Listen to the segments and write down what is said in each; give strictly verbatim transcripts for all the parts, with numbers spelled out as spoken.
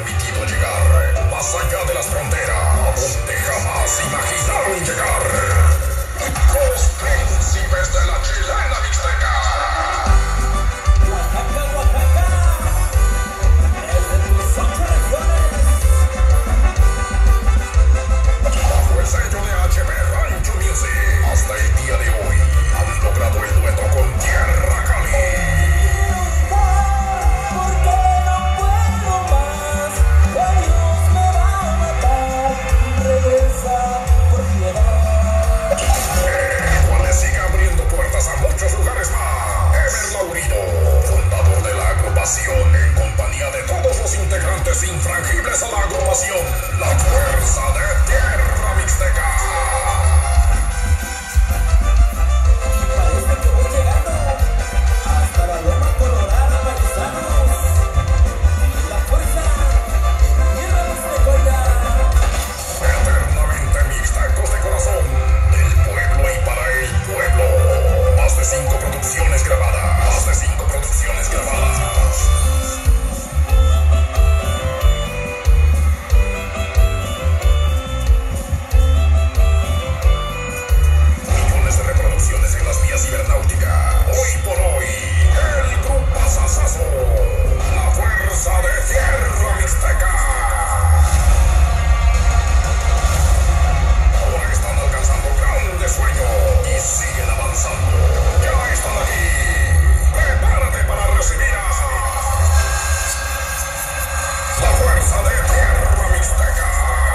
permitido llegar más allá de las fronteras, a donde jamás imaginaron llegar. Los príncipes de la chilena mixteca. Oaxaca, Oaxaca, desde tus ocho regiones. Bajo el sello de H B Rancho Music, hasta el día de hoy han logrado el dueto con Tierra Cali. A muchos lugares más. Ever Laurino, fundador de la agrupación, en compañía de todos los integrantes infrangibles a la agrupación, la Fuerza de Tierra Mixteca. Y parece que voy llegando hasta la Loma Colorada, Paisanos. La Fuerza de Tierra Mixteca. Eternamente mixtecos de corazón, del pueblo y para el pueblo. Más de cinco producciones grabadas. Más de cinco producciones grabadas. Millones de reproducciones en las vías cibernáuticas. Hoy por hoy, el grupo Sasazo, la Fuerza de Tierra Mixteca. Ahora están alcanzando grandes sueños y siguen avanzando. Ya están aquí. Prepárate para recibir a la Fuerza de Tierra Mixteca.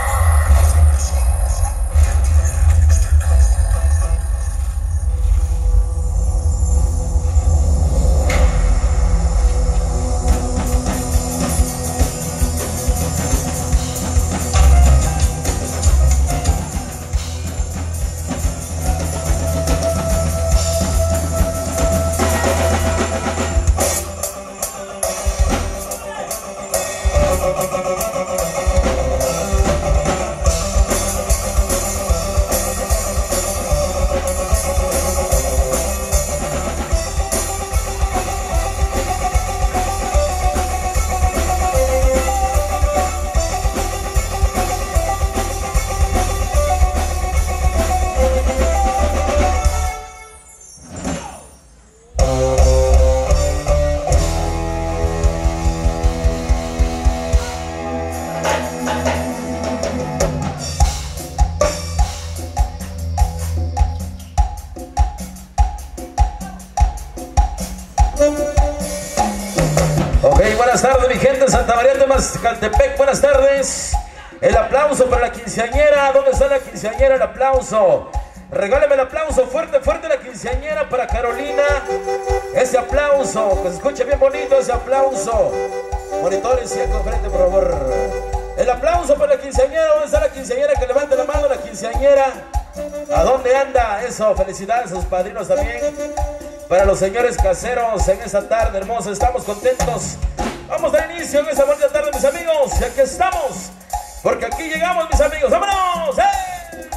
Buenas tardes, mi gente, Santa María de Mazcaltepec, buenas tardes. El aplauso para la quinceañera. ¿Dónde está la quinceañera? El aplauso. Regáleme el aplauso fuerte, fuerte, la quinceañera para Carolina. Ese aplauso, que se escuche bien bonito ese aplauso. Monitores y acá frente, por favor. El aplauso para la quinceañera. ¿Dónde está la quinceañera? Que levante la mano la quinceañera. ¿A dónde anda? Eso, felicidades a sus padrinos también. Para los señores caseros en esta tarde hermosa, estamos contentos. Vamos a dar inicio en esta bonita tarde, mis amigos. Y aquí estamos, porque aquí llegamos, mis amigos. ¡Vámonos! ¡Eh!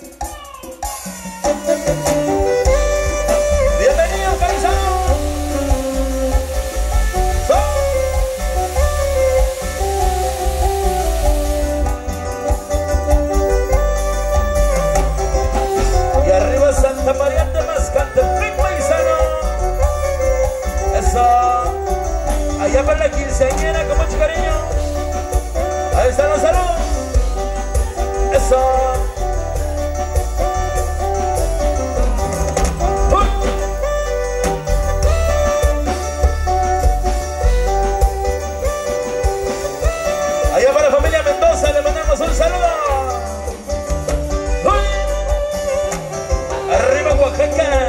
Bienvenidos, paisanos. Y arriba Santa María de Mazcaltepec, paisano. Eso. Allá para la quinceañera con mucho cariño. Ahí están los saludos. Eso. ¡Uy! Allá para la familia Mendoza le mandamos un saludo. ¡Uy! Arriba Oaxaca.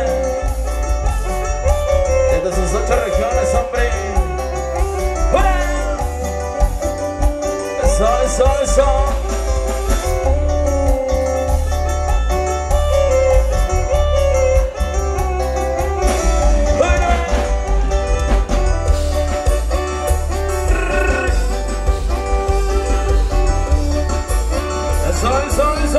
Desde sus ocho regiones, hombre. Eso, eso, eso. Eso, eso, eso.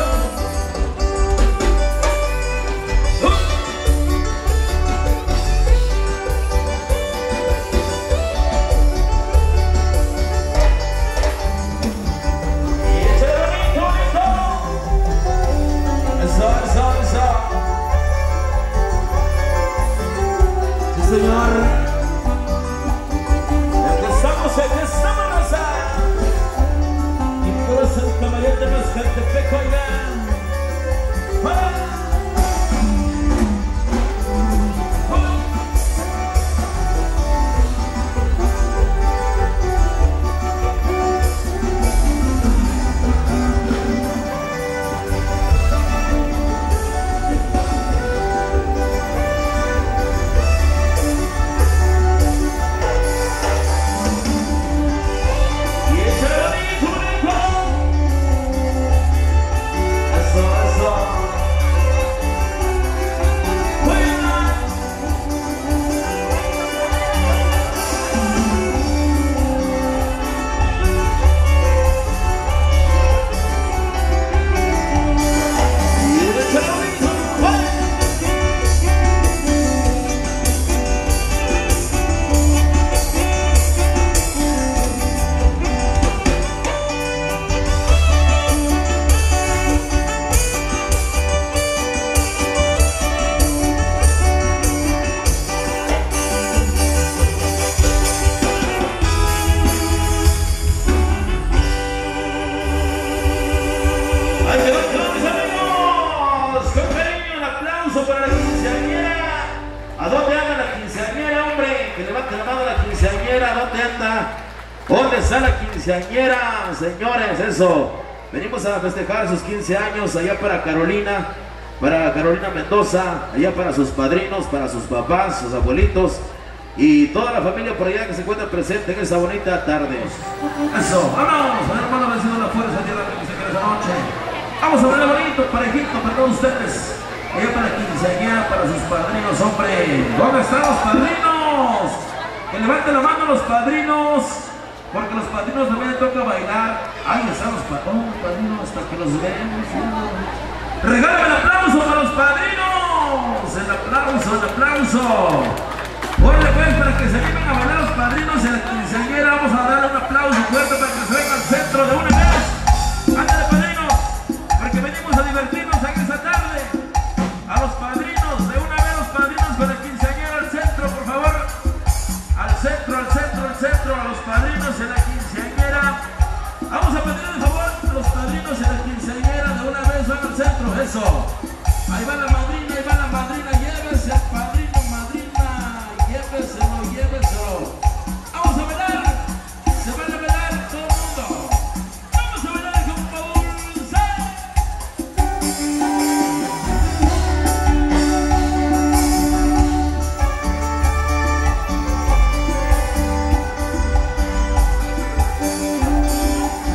Ahí quedó, quedó, mis amigos. Con cariño, un aplauso para la quinceañera. ¿A dónde anda la quinceañera, hombre? Que levante la mano la quinceañera. ¿A dónde anda? ¿Dónde está la quinceañera, señores? Eso. Venimos a festejar sus quince años allá para Carolina, para Carolina Mendoza, allá para sus padrinos, para sus papás, sus abuelitos y toda la familia por allá que se encuentra presente en esta bonita tarde. Eso, vamos, hermano, vencido la fuerza de la que esa noche. Vamos a verlo bonito, parejito para todos ustedes. Allá para la quinceañera, para sus padrinos, hombre. ¿Dónde están los padrinos? Que levanten la mano los padrinos. Porque los padrinos también les toca bailar. Ahí están los padrinos, padrinos, hasta que los vemos. Regálame el aplauso para los padrinos. El aplauso, el aplauso. Ponle pues para que se animen a bailar los padrinos en la quinceañera. Vamos a darle un aplauso fuerte para que se vengan al centro de una vez. Ándale, padrinos, porque venimos a divertirnos en esta tarde. A los padrinos, de una vez los padrinos con la quinceañera al centro, por favor. Al centro, al centro, al centro, a los padrinos en la quinceañera. Vamos a pedirle de favor a los padrinos en la quinceañera, de una vez van al centro, eso. Ahí va la madrina, ahí va la madrina, llévese al padrino, madrina, lléveselo, lléveselo. Vamos a bailar, se van a bailar todo el mundo. Vamos a bailar con Pulse.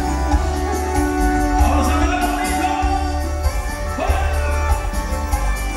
Vamos a bailar bonito.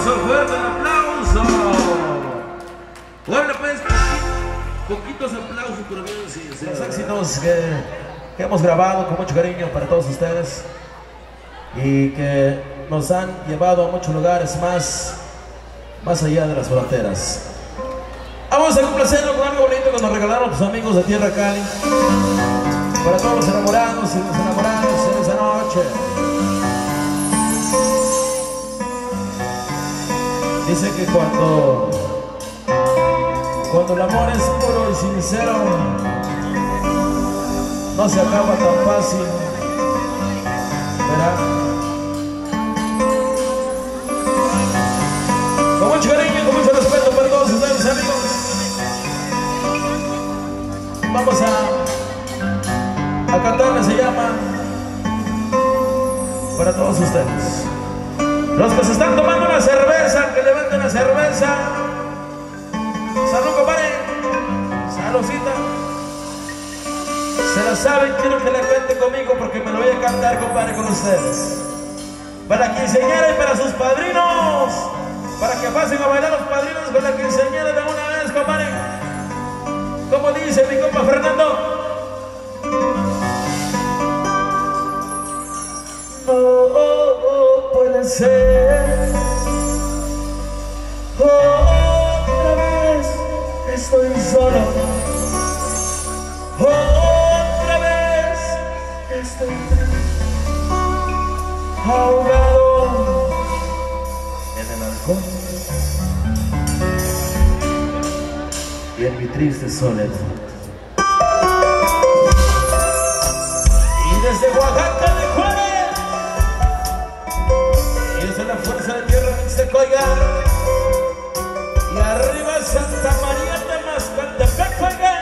aplauso, fuerte el aplauso. Bueno, pues, poquitos aplausos, pero bien, sí, sí, los éxitos que, que hemos grabado con mucho cariño para todos ustedes y que nos han llevado a muchos lugares más, más allá de las fronteras. Vamos a complacerlo con algo bonito que nos regalaron los amigos de Tierra Cali. Para todos los enamorados y los enamorados en esa noche. Dice que cuando, cuando el amor es puro y sincero, no se acaba tan fácil, ¿verdad? Con mucho cariño y con mucho respeto para todos ustedes, amigos. Vamos a, a cantarle, se llama para todos ustedes. Los que se están tomando una cerveza, que levanten la cerveza. Salud, compadre. Saludcita. Se la saben, quiero que la cante conmigo porque me lo voy a cantar, compadre, con ustedes. Para la quinceañera y para sus padrinos. Para que pasen a bailar los padrinos con la quinceañera de una vez, compadre. Como dice mi compa Fernando. Oh, oh, oh, puede ser. Otra vez estoy solo. Otra vez estoy ahogado en el alcohol y en mi triste soledad. Y desde Oaxaca de Juárez, y desde la fuerza de tierra Mixtecoya, y arriba Santa María de Mascaltepec, juega.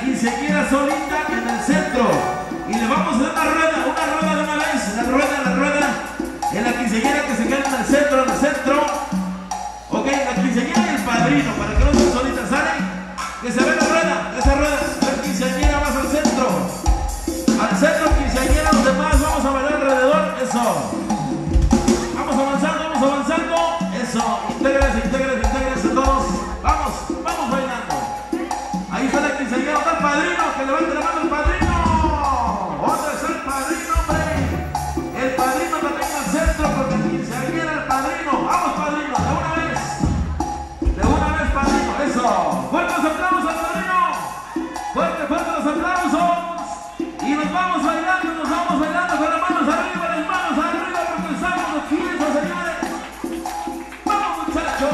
quinceañera solita en el centro. Y le vamos a dar una rueda, una rueda de una vez. La rueda, la rueda. En la quinceañera que se queda en el centro, en el centro. Ok, la quinceañera y el padrino, para que no estén solitas, ¿sale? Que se ve la rueda, esa rueda. La quinceañera vas al centro. Al centro, quinceañera, los demás vamos a bailar alrededor. Eso. Vamos avanzando, vamos avanzando. Eso. Intégrense, intégrense, intégrense todos. Vamos, vamos bailando. Ahí está la quinceañera, está el padrino, que levante la mano el padrino. ¿Dónde está el padrino, hombre? El padrino también al centro, porque el quinceañera, el padrino. Vamos, padrino, de una vez. De una vez, padrino, eso. Fuertes aplausos al padrino. Fuerte, fuerte los aplausos. Y nos vamos bailando, nos vamos bailando con las manos arriba, las manos arriba, porque estamos los quince, señores. Vamos, muchachos.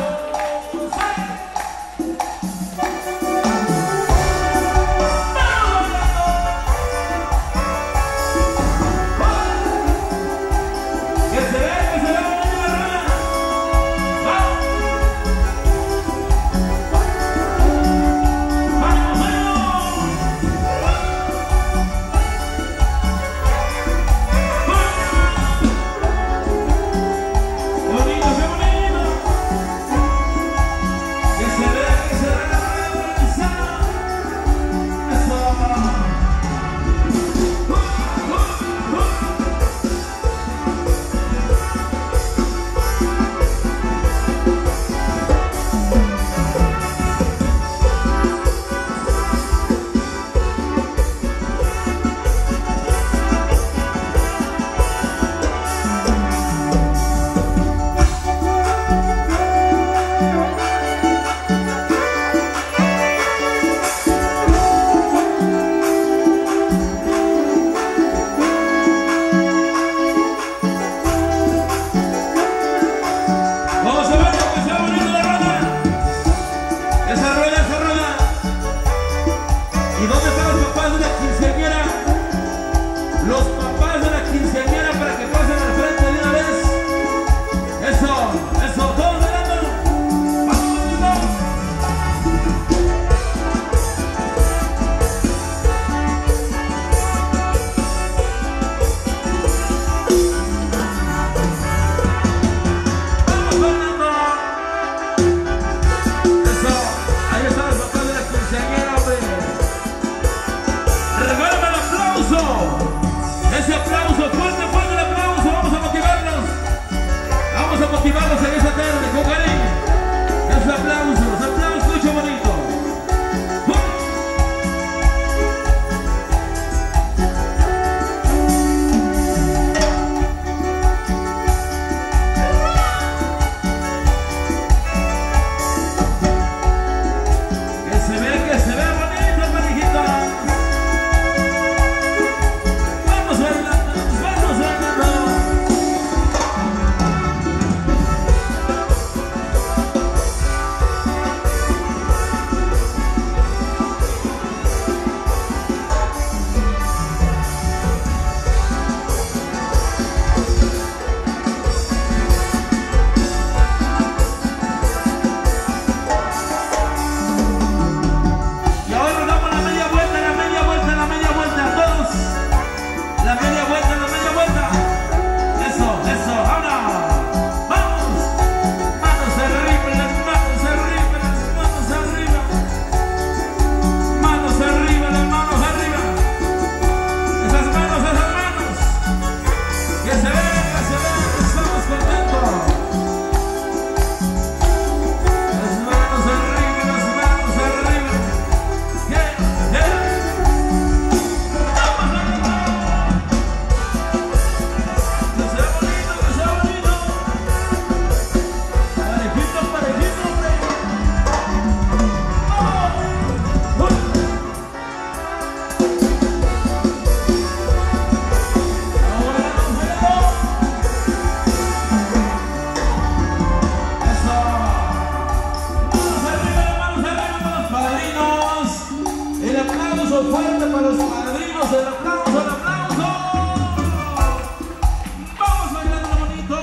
Fuerte para los padrinos, el aplauso, el aplauso. Vamos bailando bonito.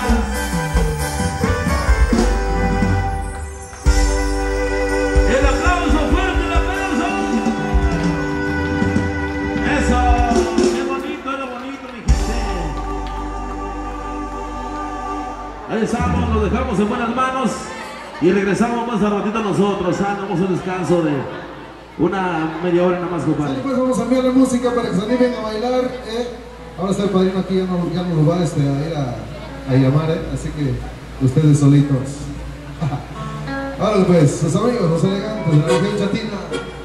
El aplauso, fuerte el aplauso. Eso, qué bonito, era bonito, mi gente. Ahí estamos, lo dejamos en buenas manos y regresamos más a ratito nosotros. Ah, damos un descanso de una media hora nada más, compadre. Sí, pues vamos a enviar la música para que se animen a bailar. Eh. Ahora está el padrino aquí, ya no, ya no nos va este, a ir a, a llamar, eh. Así que ustedes solitos. Ahora pues, sus amigos, los elegantes de la región chatina.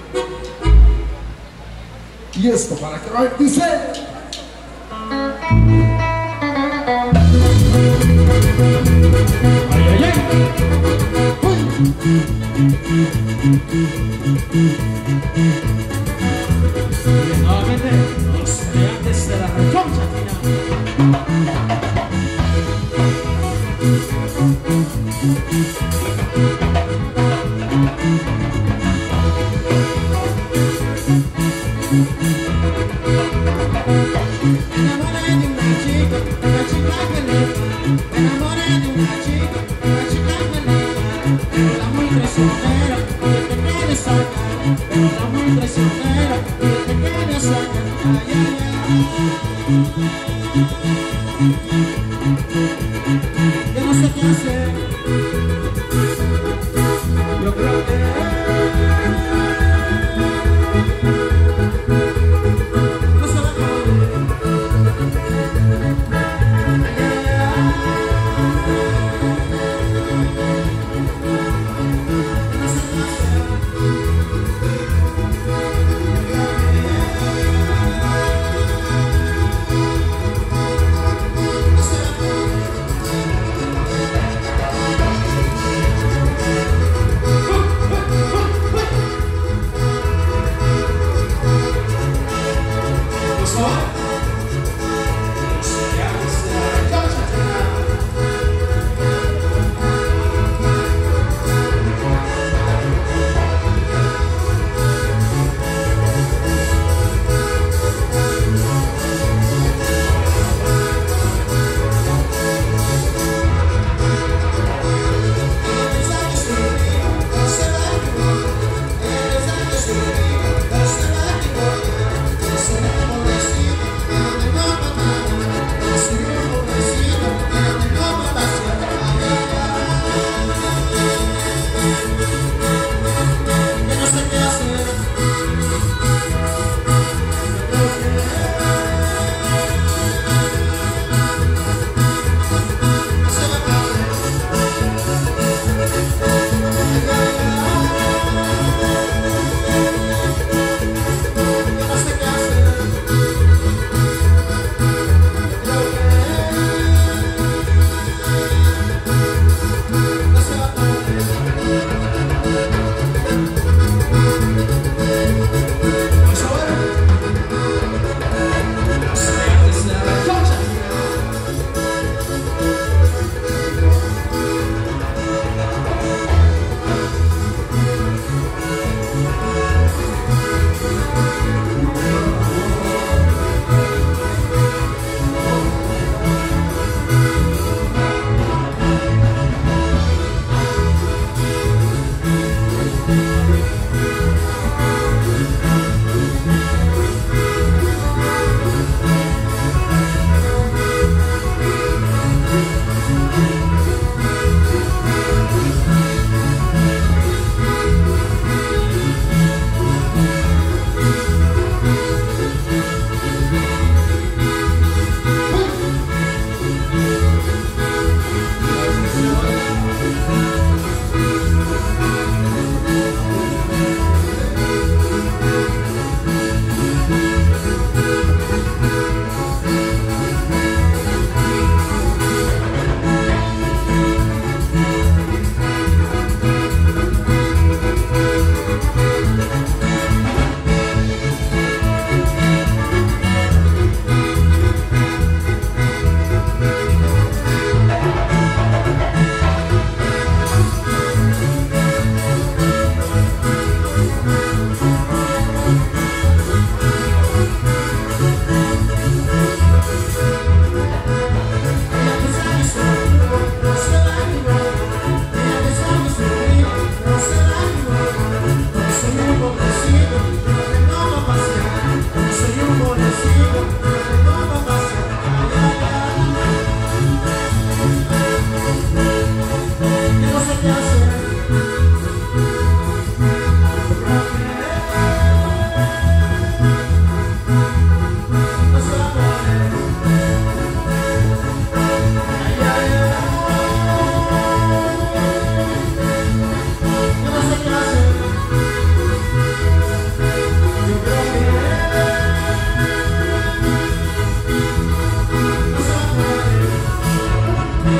Y esto para que va, dice. Ay, ay, ay. Nuevamente, los elegantes de la región chatina. Yo no sé qué hacer. Yo creo que no se va a poder. No sé qué hacer. No se va a poder.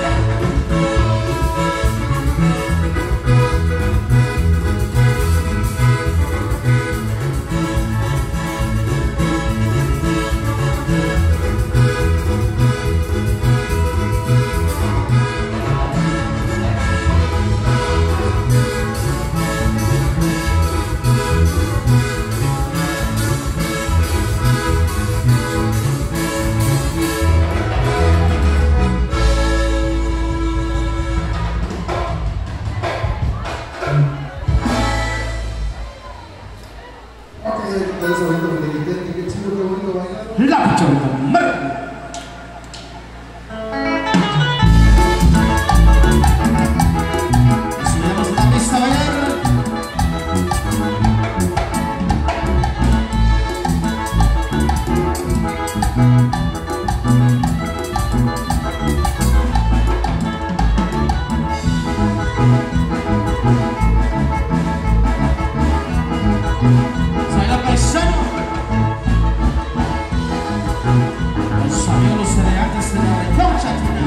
La pichona. Si vamos a la pista a bailar. Baila paisano. Los amigos cereales de la región chatina.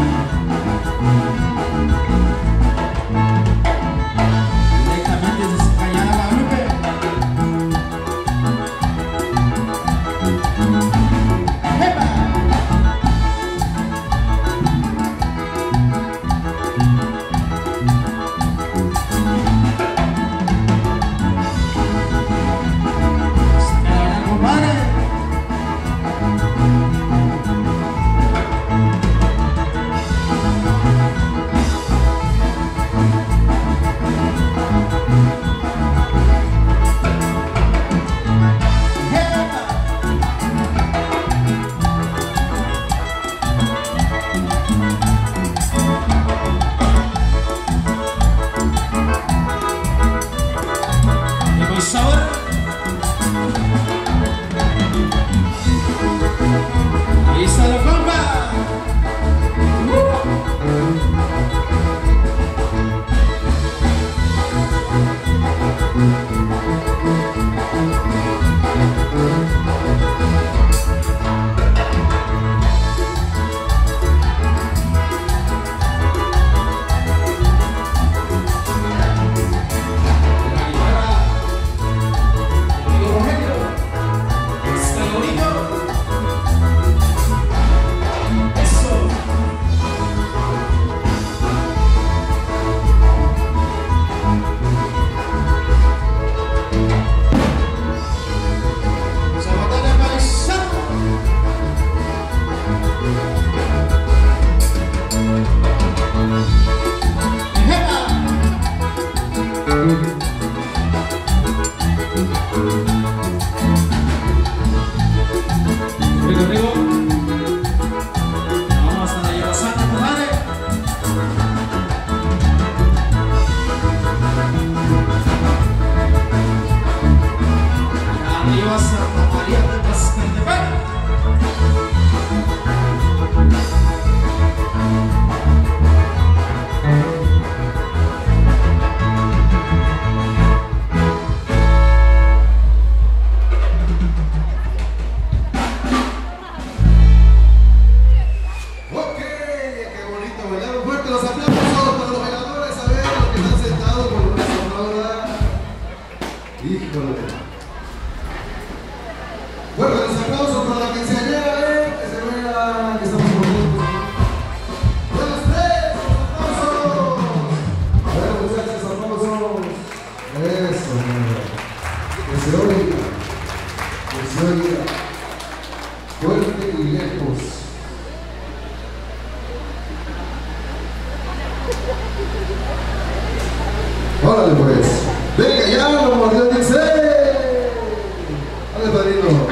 Directamente desde Cañada Guadalupe. ¡Epa! ¡Hola, compadre! ¿Y voy sabor? Ahí está la compa. La guitarra. Amigo Rogelio. Está bonito. Eso. Sabatana paisano. Ejepa. Rico, rico. Vamos a la lleva santa, compadre. Arriba Santa María de Pascaltepec. Ok, qué bonito bailar. Fuerte los aplausos para los bailadores. A ver, los que están sentados por una sonora. Híjole. Fuerte los aplausos para la quinceañera, eh. Que se vea que estamos contentos. Buenos tres, los aplausos. A ver, muchachos, aplausos. Eso, mira. Que se oiga. Que se oiga. Fuerte y lejos. Órale pues, venga ya, lo mordió dice. Dale padrino.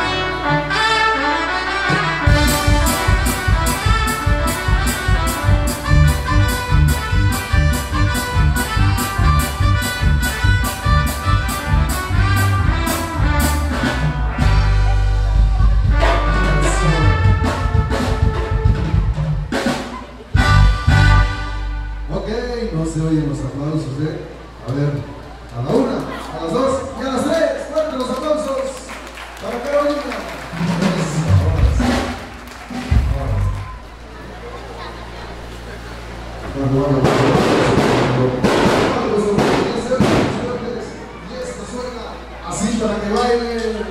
Ok, no se oyen los aplausos, eh. A ver, a la una, a las dos y a las tres. Fuerte los aplausos para Carolina. Eso, ahora sí. Ahora sí. Así para que baile.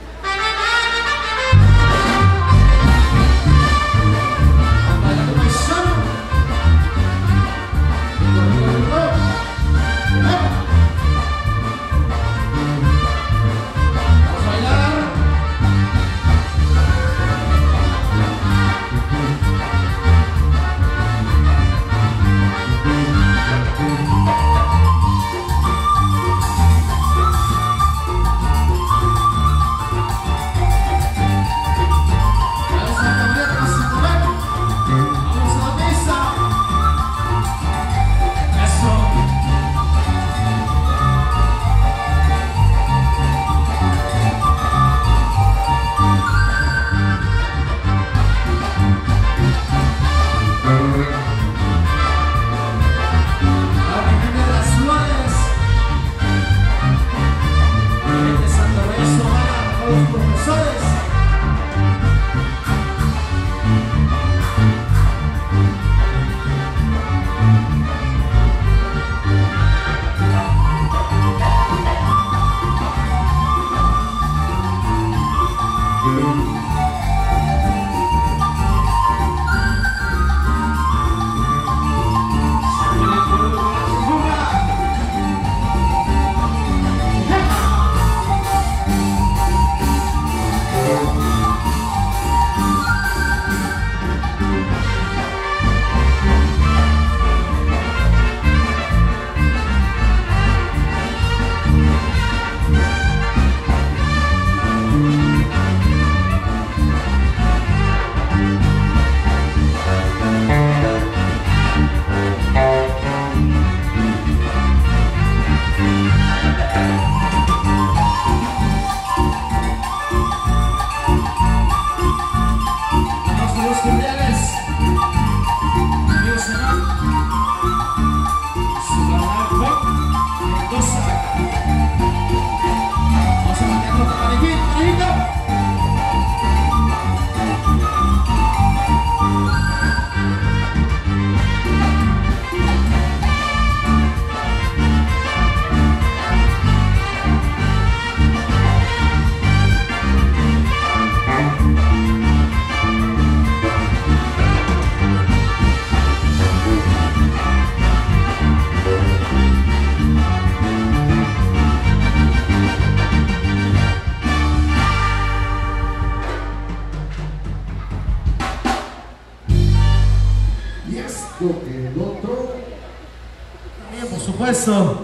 También, por supuesto,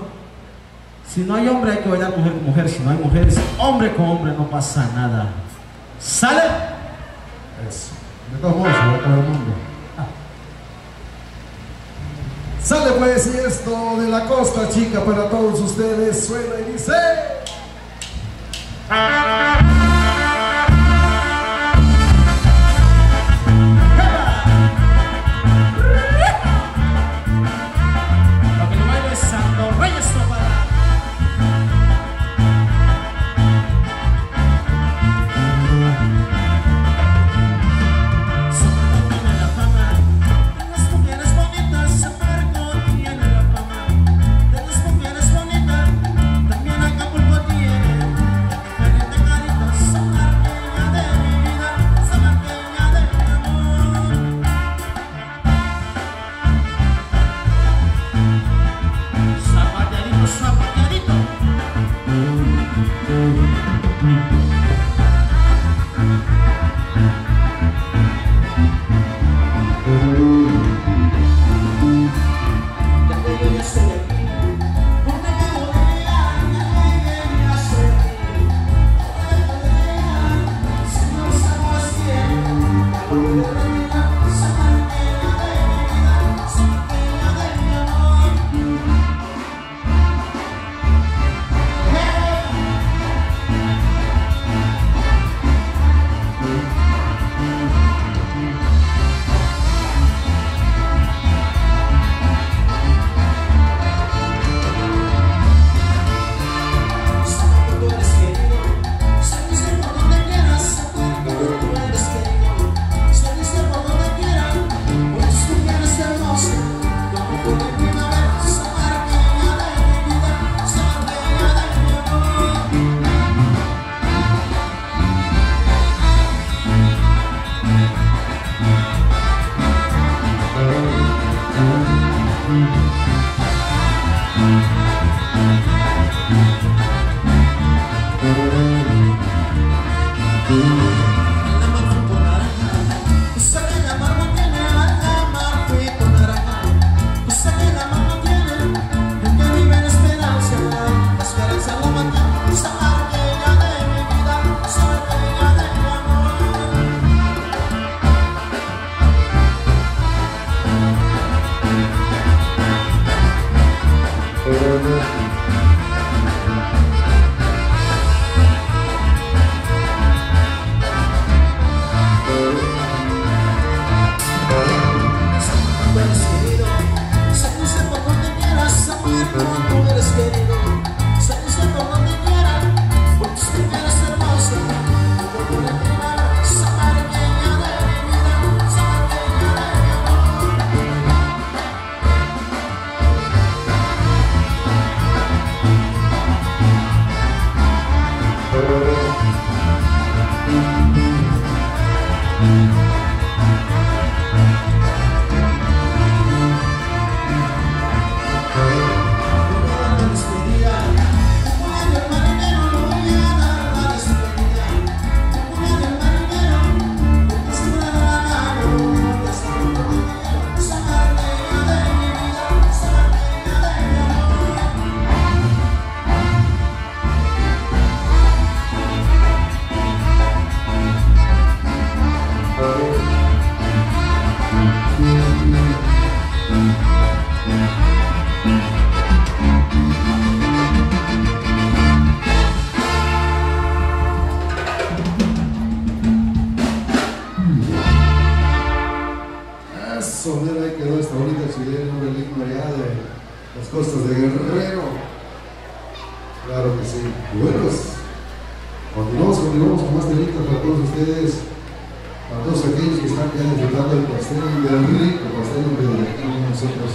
si no hay hombre hay que bailar mujer con mujer, si no hay mujeres, hombre con hombre, no pasa nada. ¿Sale? Eso. De todos modos, para todo el mundo. Ah. Sale pues, y esto de la Costa Chica para todos ustedes suena y dice... También Acapulco Mira, ahí quedó esta bonita chilena, un relicto allá de las costas de Guerrero. Claro que sí. Y bueno, pues continuamos, continuamos con más temitas para todos ustedes, para todos aquellos que están ya disfrutando del pastel, del rico pastel de aquí nosotros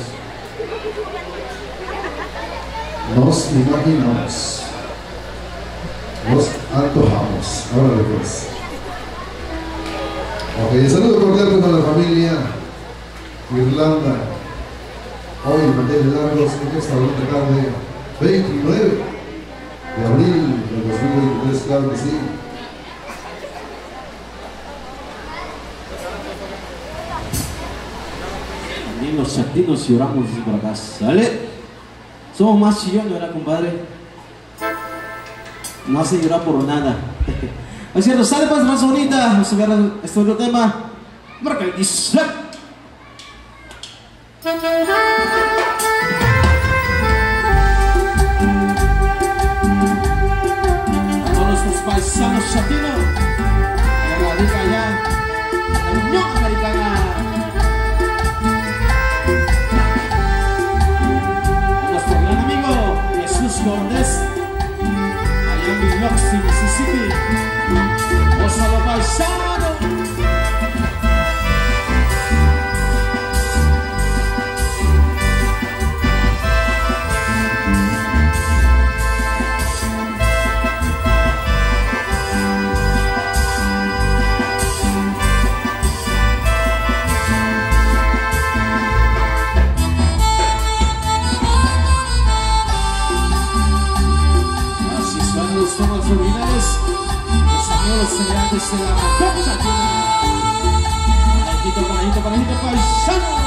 nos imaginamos, nos antojamos. Órale pues. Ok, saludo cordial con la familia Irlanda. Hoy en manteles largos, en esta bonita tarde, veintinueve de abril del dos mil veintitrés, claro que sí. También los chatinos lloramos por acá, ¿sale? Somos más chillones, ¿verdad, compadre? No hace llorar por nada. Es cierto, sale pues más bonita. Vamos a ver este otro tema. Marca el dice. A todos nuestros paisanos chatinos que radican allá en la Unión Americana. A nuestro gran amigo Jesús Cortés, allá en Biloxi, Mississippi. ¡Vos a los paisanos! Son los originales, los amigos celebrantes de la Mancocha China. Parejito, parejito, parejito, paisano.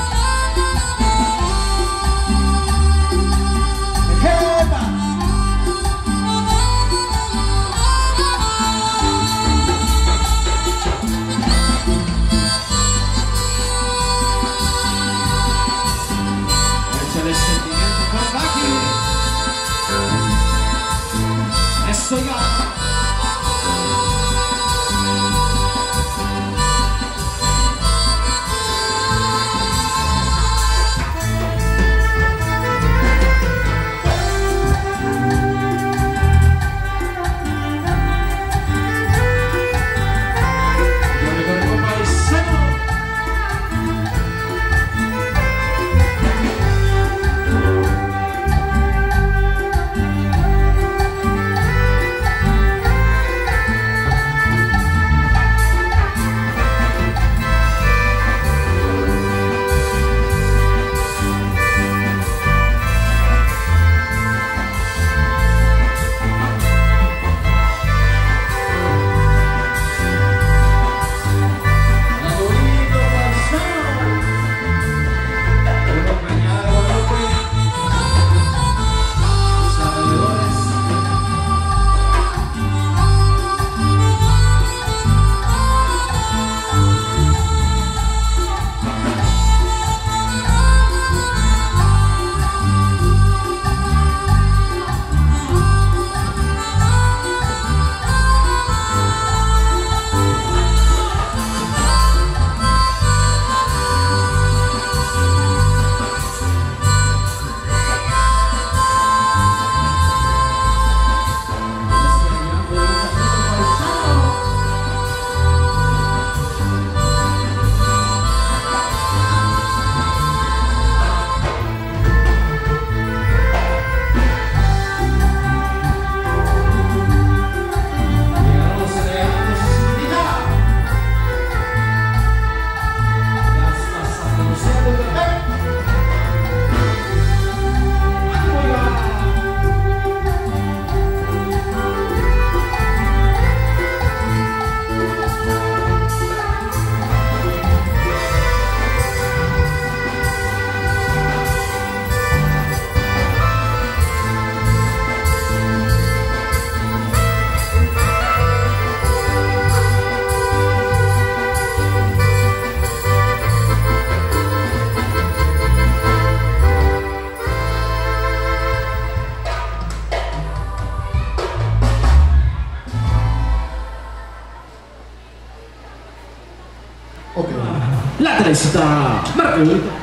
¡Ejepa! Échale sentimiento por aquí. Eso ya. está. Marca el bonito.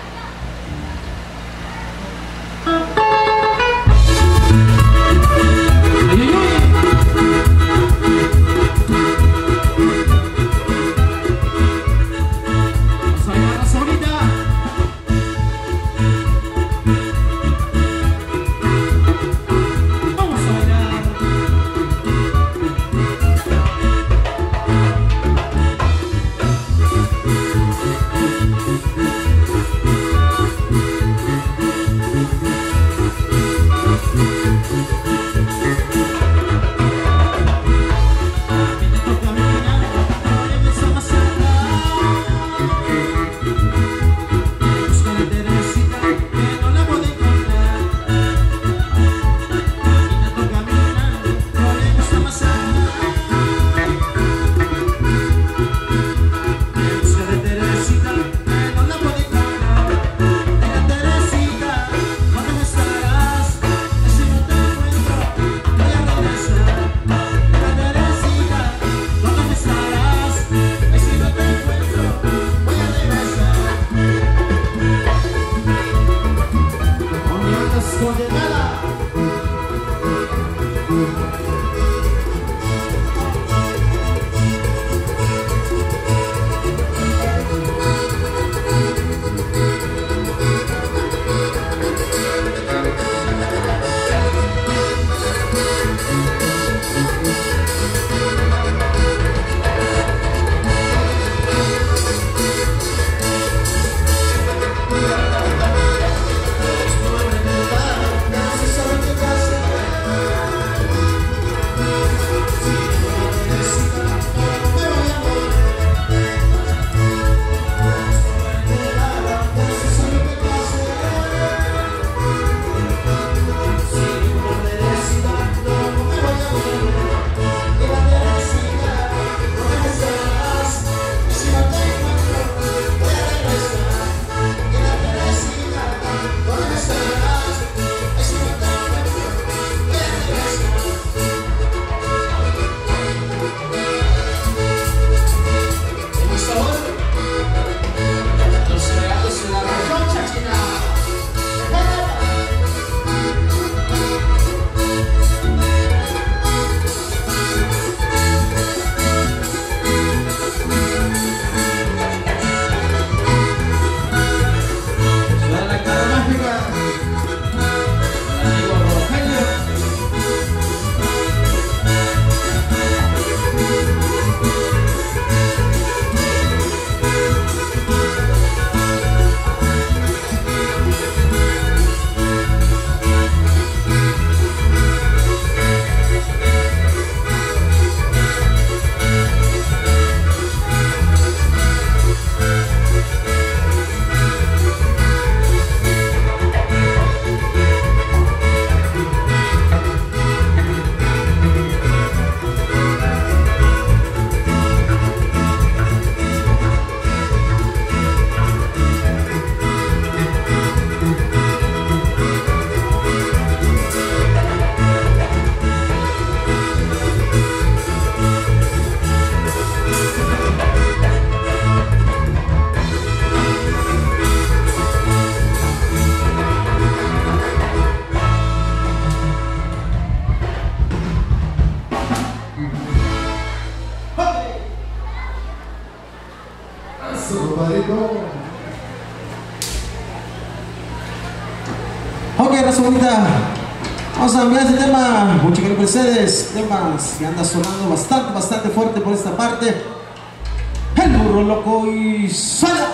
Ok, raza bonita, vamos a enviar este tema, Música de Mercedes, temas que anda sonando bastante, bastante fuerte por esta parte. El burro loco y suena.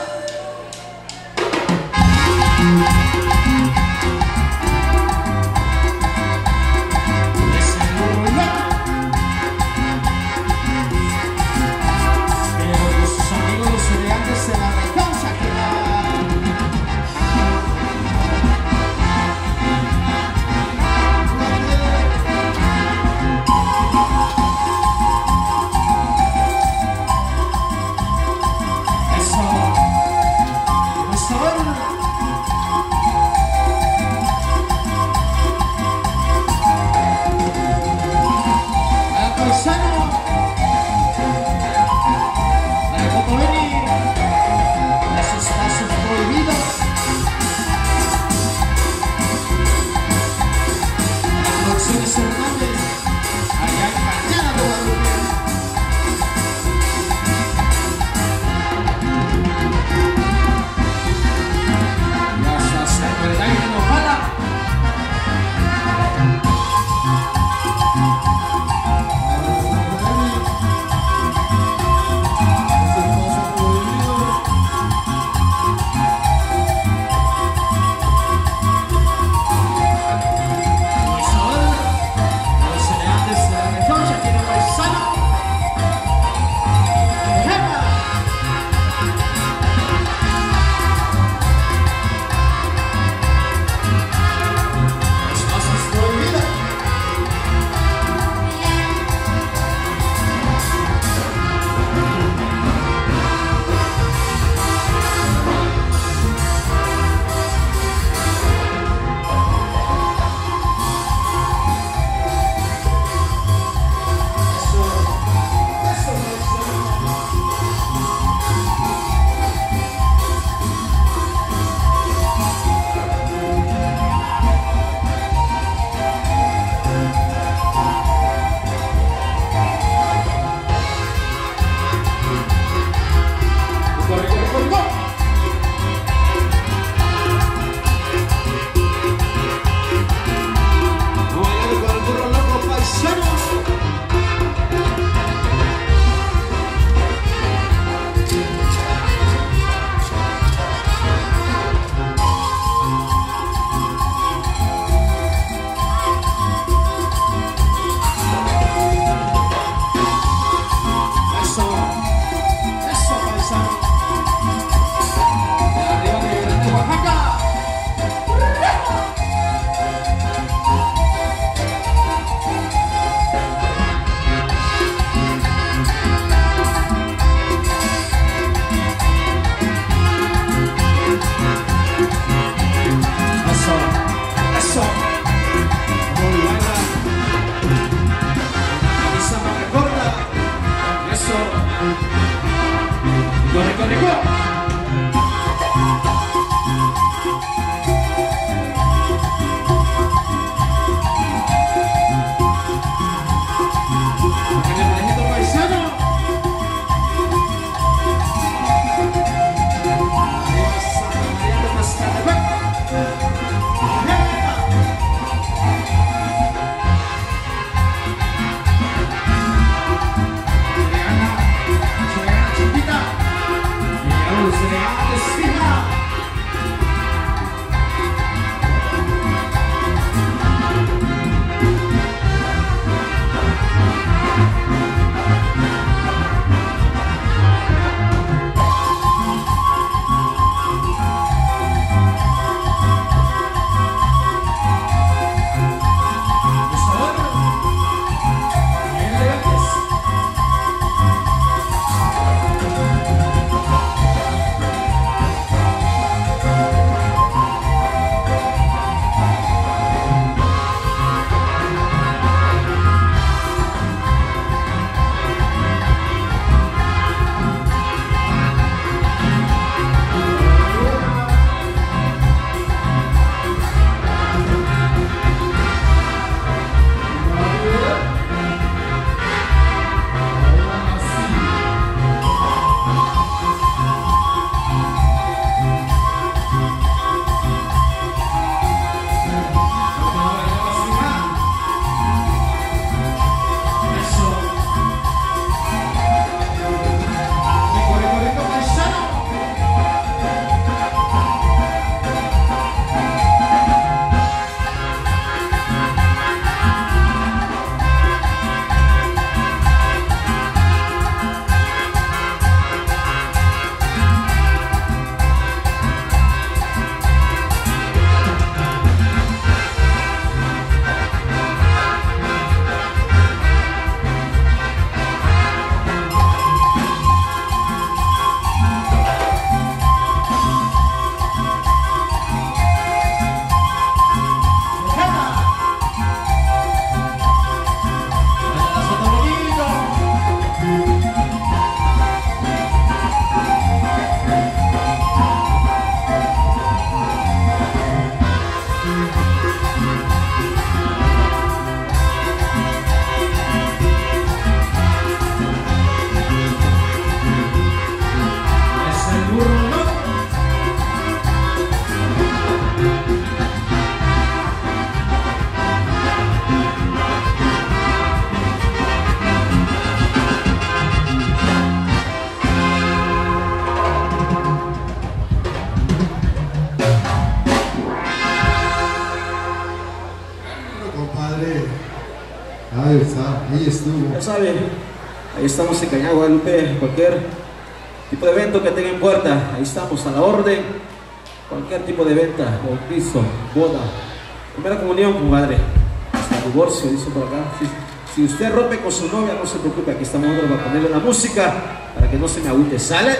Ahí está, ahí estuvo. Ya saben, ahí estamos en Cañada Guadalupe, cualquier tipo de evento que tenga en puerta, ahí estamos a la orden, cualquier tipo de venta, bautizo, boda, primera comunión, compadre, hasta divorcio, dice por acá. Si, si usted rompe con su novia, no se preocupe, aquí estamos nosotros para ponerle la música, para que no se me agüite, ¿sale?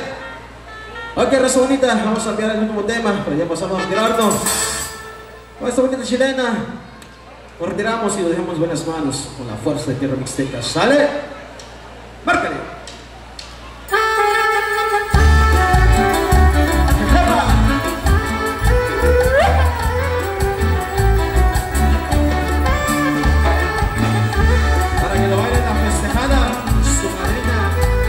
Ok, raza bonita, vamos a enviar el último tema, pero ya pasamos a retirarnos. Con esta bonita chilena, nos retiramos y lo dejamos en buenas manos con la fuerza de Tierra Mixteca. ¿Sale? ¡Márcale! Para que lo bailen la festejada, su madrina.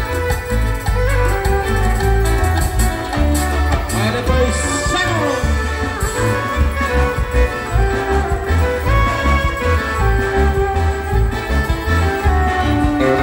¡Baile paisano! Thank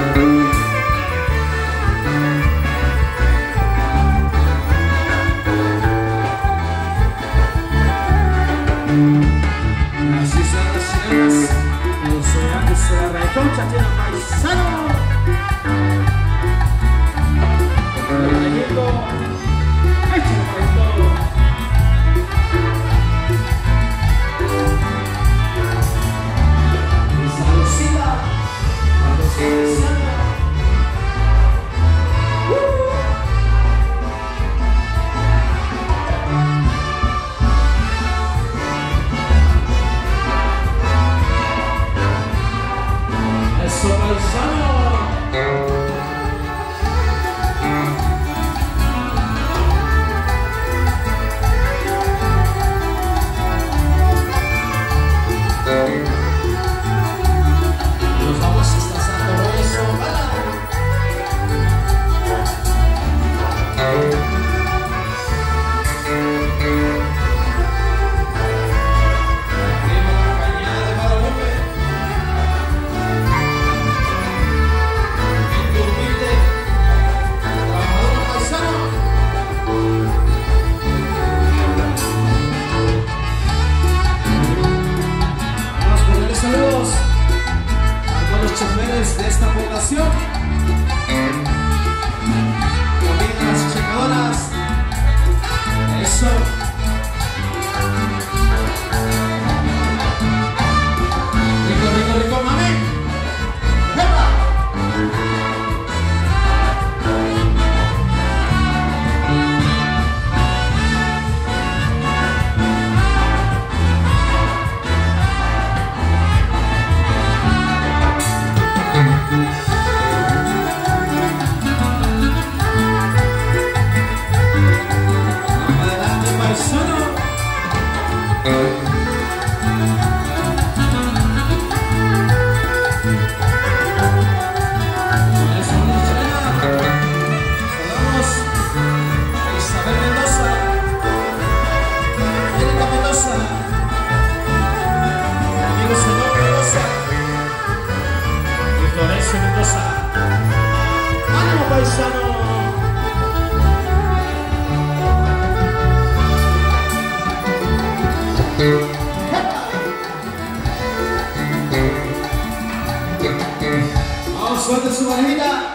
Vamos, suelta su manita.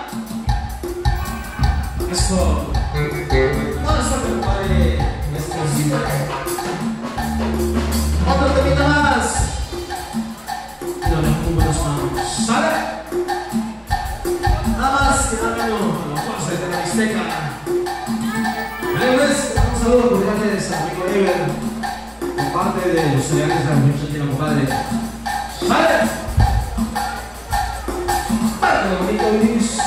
Eso. No, suelta, compadre. Otro temita más. No le pongo las manos. ¿Sale? Nada más que nada menos a los pases de la Mixteca. Pues, un saludo cordiales a amigo Ever, de parte de los cereales de la Unión Argentina, compadre. ¡Sale! ¡Vale, bonito, dice!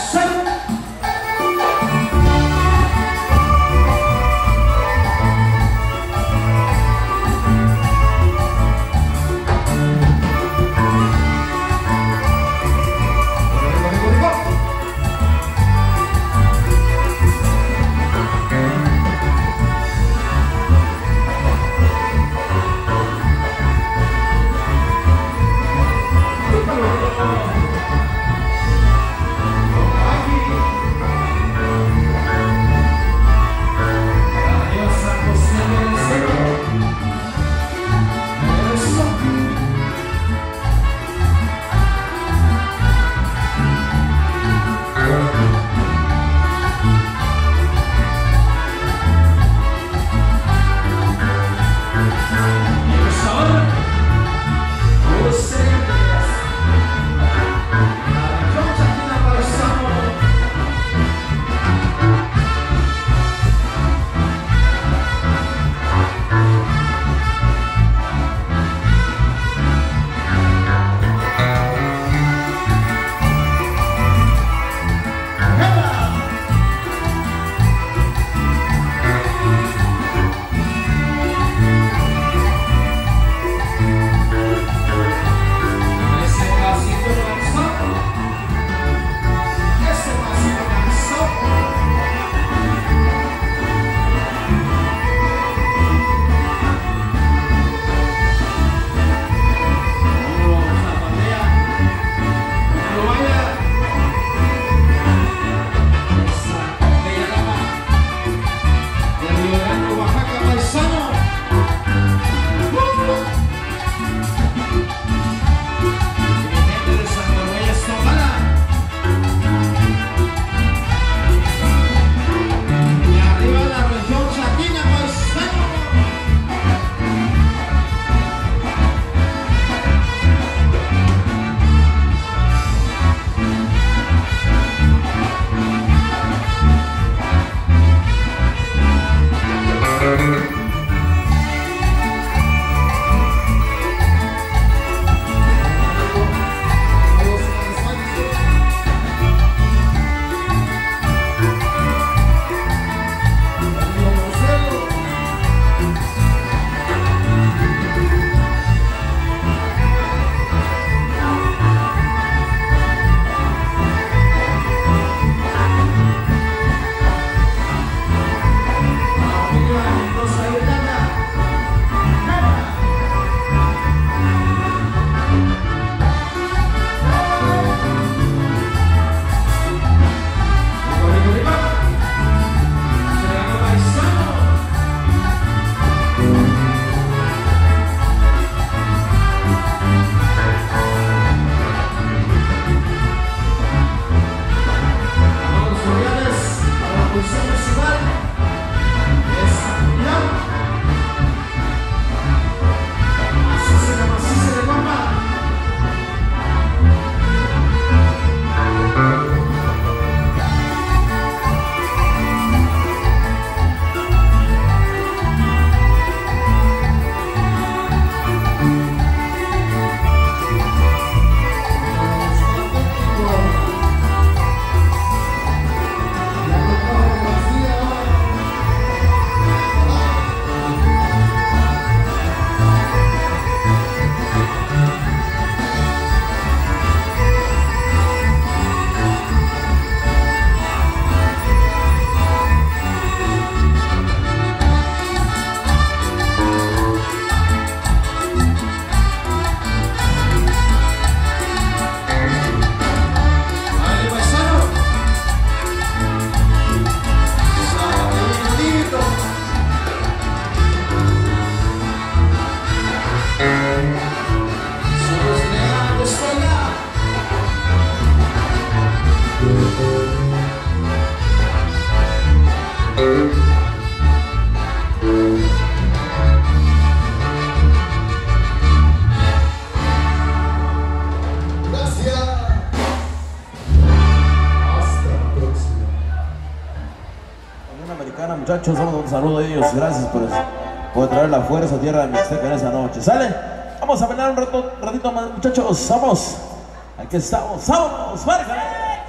muchachos, vamos a un saludo a ellos, gracias por eso, por traer la fuerza a tierra de Mixteca en esa noche, ¿sale? Vamos a bailar un rato, un ratito más, muchachos, vamos, aquí estamos, vamos, márcale.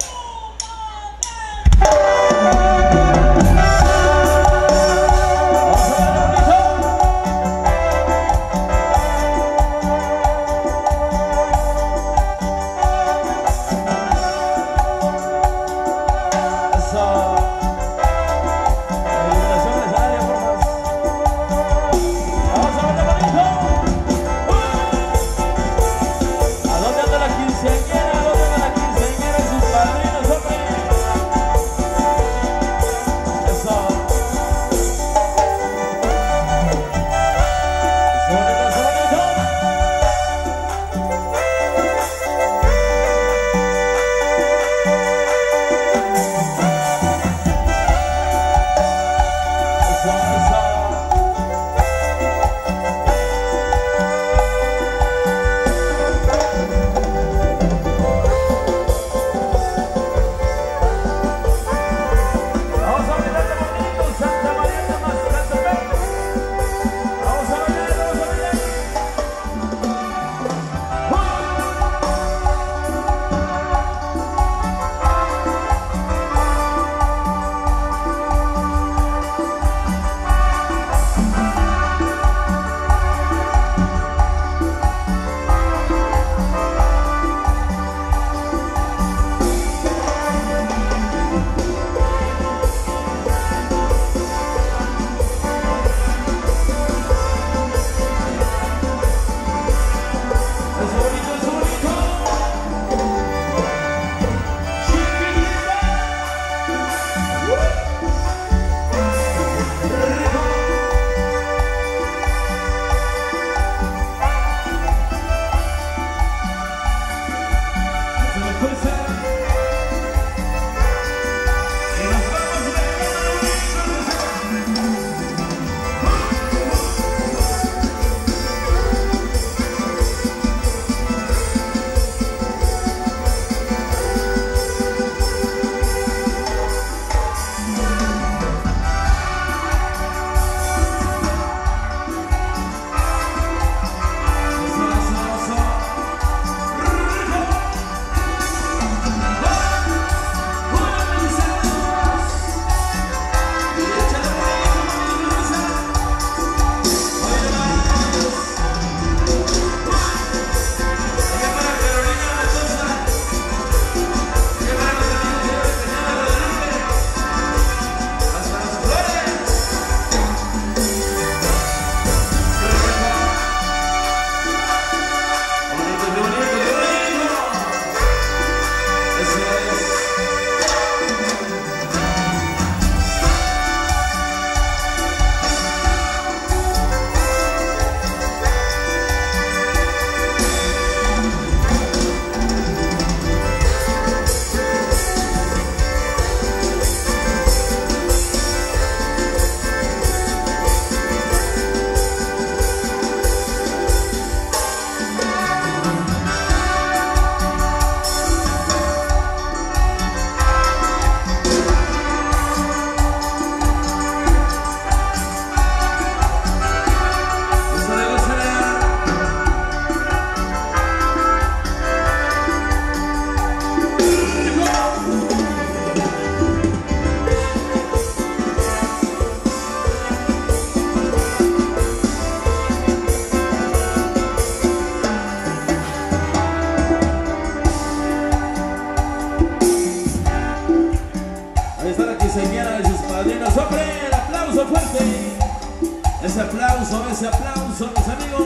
Ese aplauso, ese aplauso, mis amigos.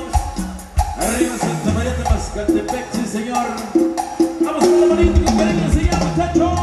Arriba Santa María de Mascatepec, sí señor. Vamos con lo bonito que quieren enseñar, muchachos.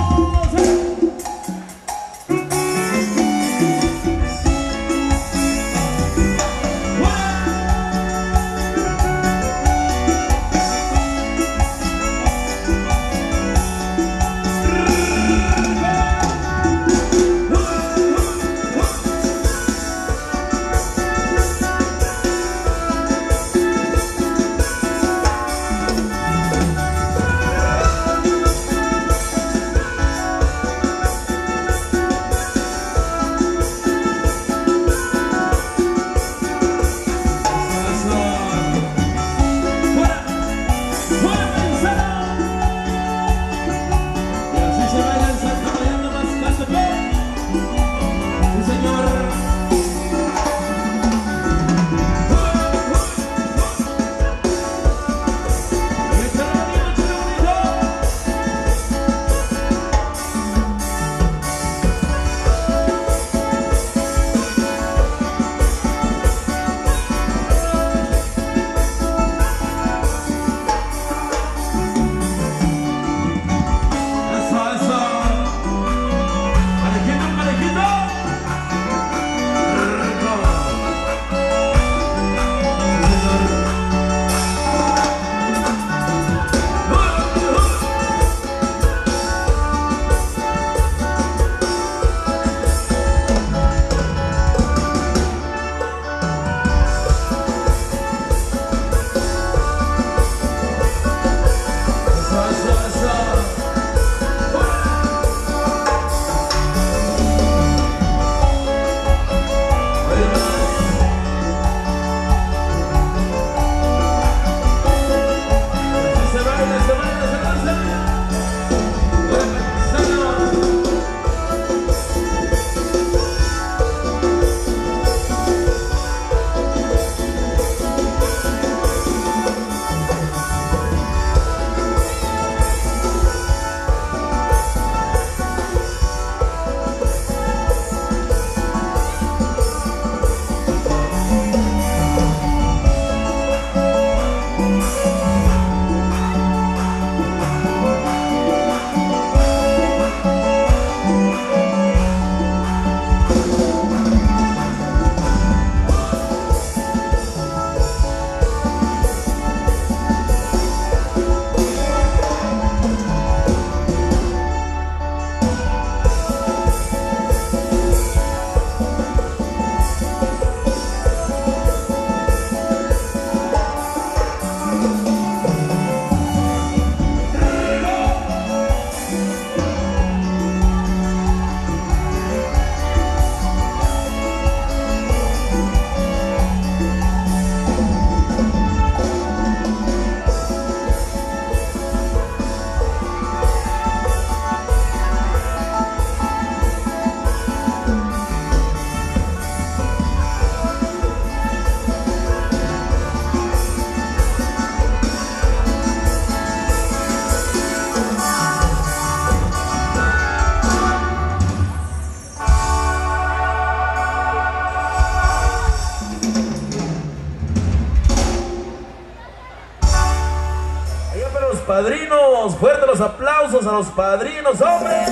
padrinos. Fuerte los aplausos a los padrinos, hombre.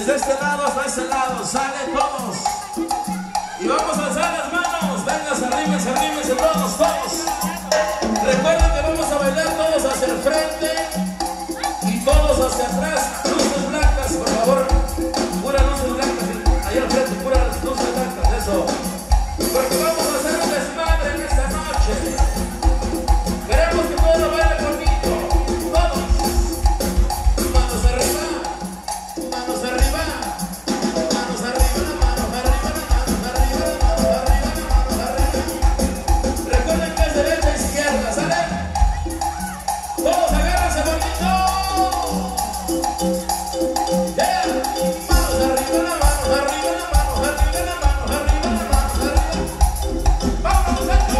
desde este lado hasta este lado, sale todos. Y vamos a alzar las manos, vengas, arrímense, arrímense todos, todos. Recuerden que vamos a bailar todos hacia el frente y todos hacia atrás. Luces blancas, por favor, puras luces blancas, ahí al frente, puras luces blancas, eso. Porque vamos a hacer un desmadre en esta noche. Queremos que todos lo bailen conmigo, todos. Manos arriba, manos arriba, manos arriba, manos arriba, manos arriba, manos arriba, manos arriba. Recuerden que es derecha e izquierda, ¿sale? Todos agárrense bonito. Yeah. Manos arriba, manos arriba, manos arriba, manos arriba, manos arriba. ¡Vámonos a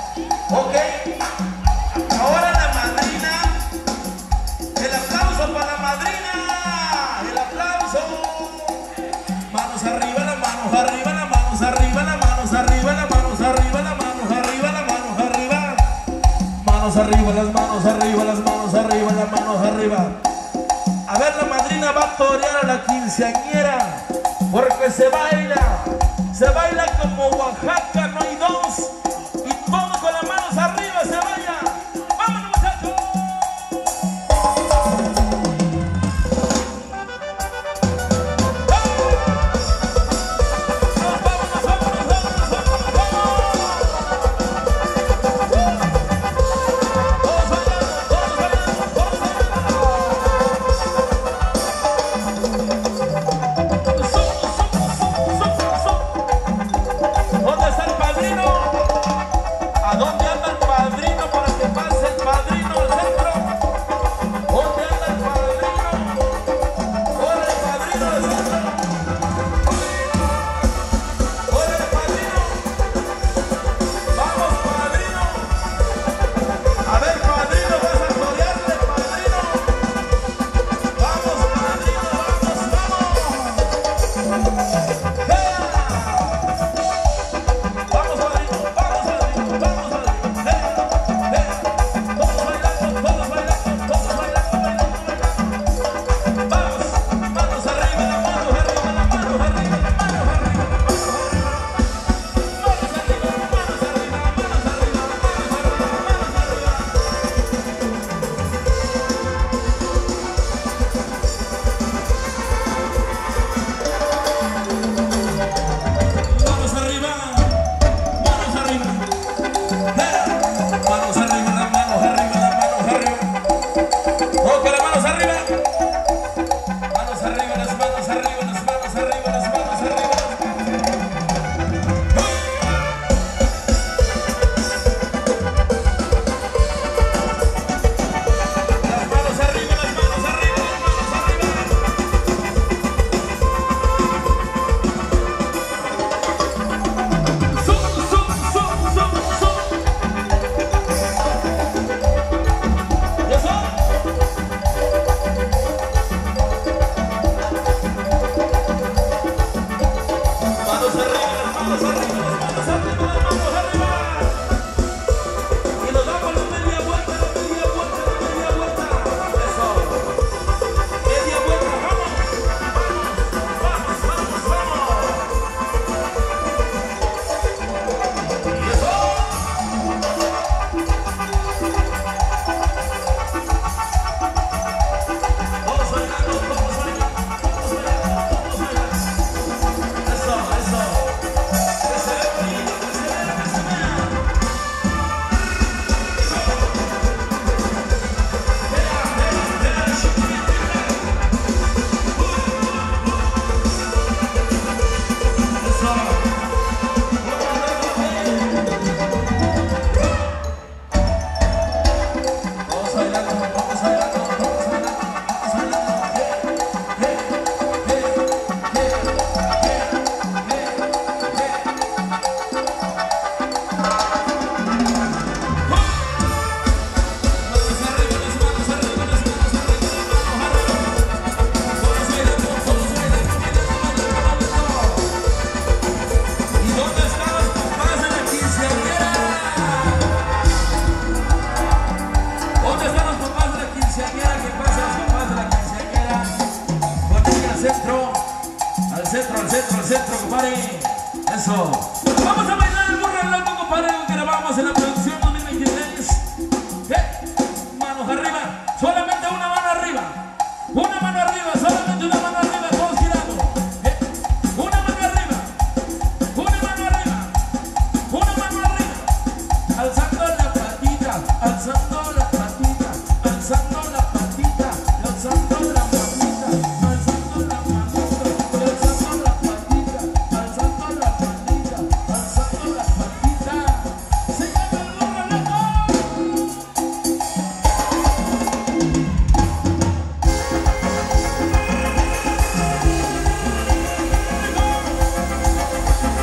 Ok, ahora la madrina, el aplauso para arriba, las manos arriba, las manos arriba, las manos arriba. A ver, la madrina va a torear a la quinceañera, porque se baila, se baila como Oaxaca, no hay dos. Y todos con las manos arriba se vaya. ¡Vámonos, muchachos!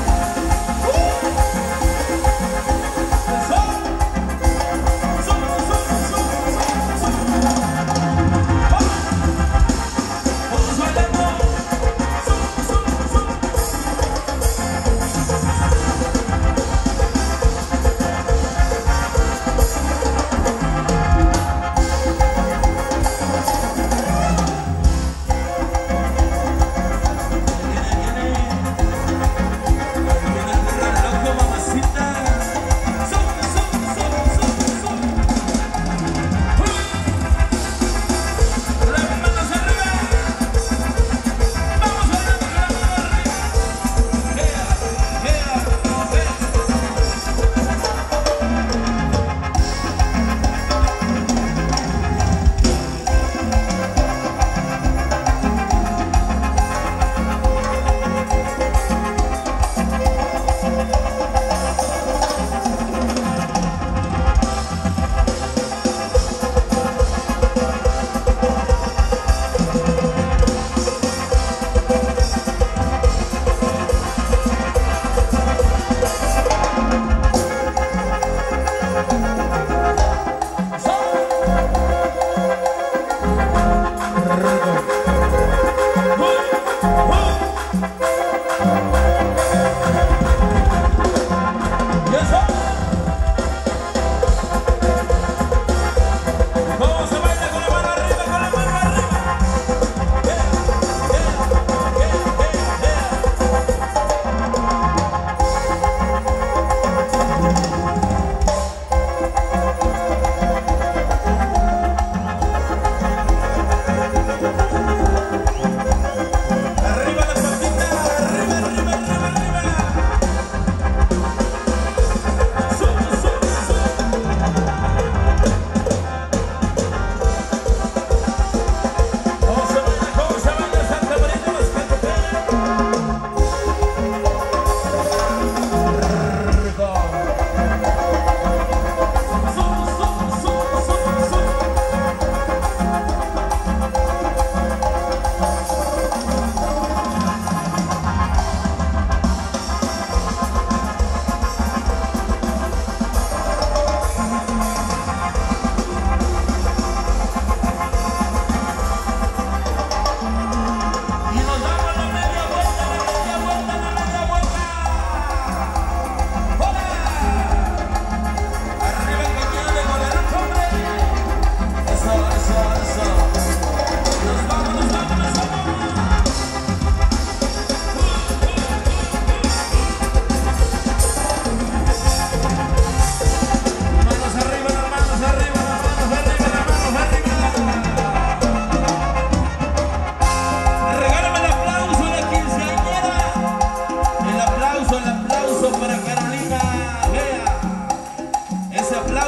¡Somos!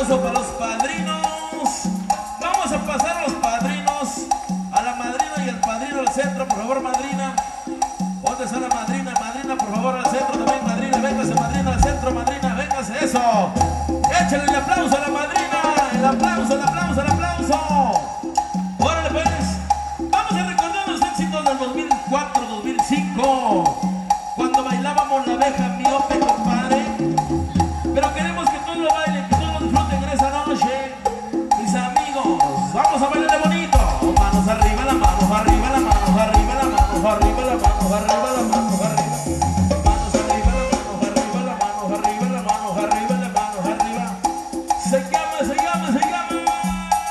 aplauso para los padrinos. Vamos a pasar a los padrinos, a la madrina y el padrino al centro, por favor, madrina. ¿Dónde está la madrina? Madrina, por favor, al centro también, madrina. Véngase, madrina, al centro, madrina, véngase, eso. Échale el aplauso a la madrina. El aplauso, el aplauso, el aplauso. Órale, pues. Vamos a recordar los éxitos del dos mil cuatro, dos mil cinco. Cuando bailábamos la abeja miope, compadre. Pero queremos que todos lo bailen, que todos lo disfruten en esa noche. Mis amigos, vamos a bailar bonito. Manos arriba, las manos arriba, las manos arriba, las manos arriba, las manos arriba, las manos arriba. Manos arriba, las manos arriba, las manos arriba, las manos arriba, las manos arriba. Se llama, se llama, se llama.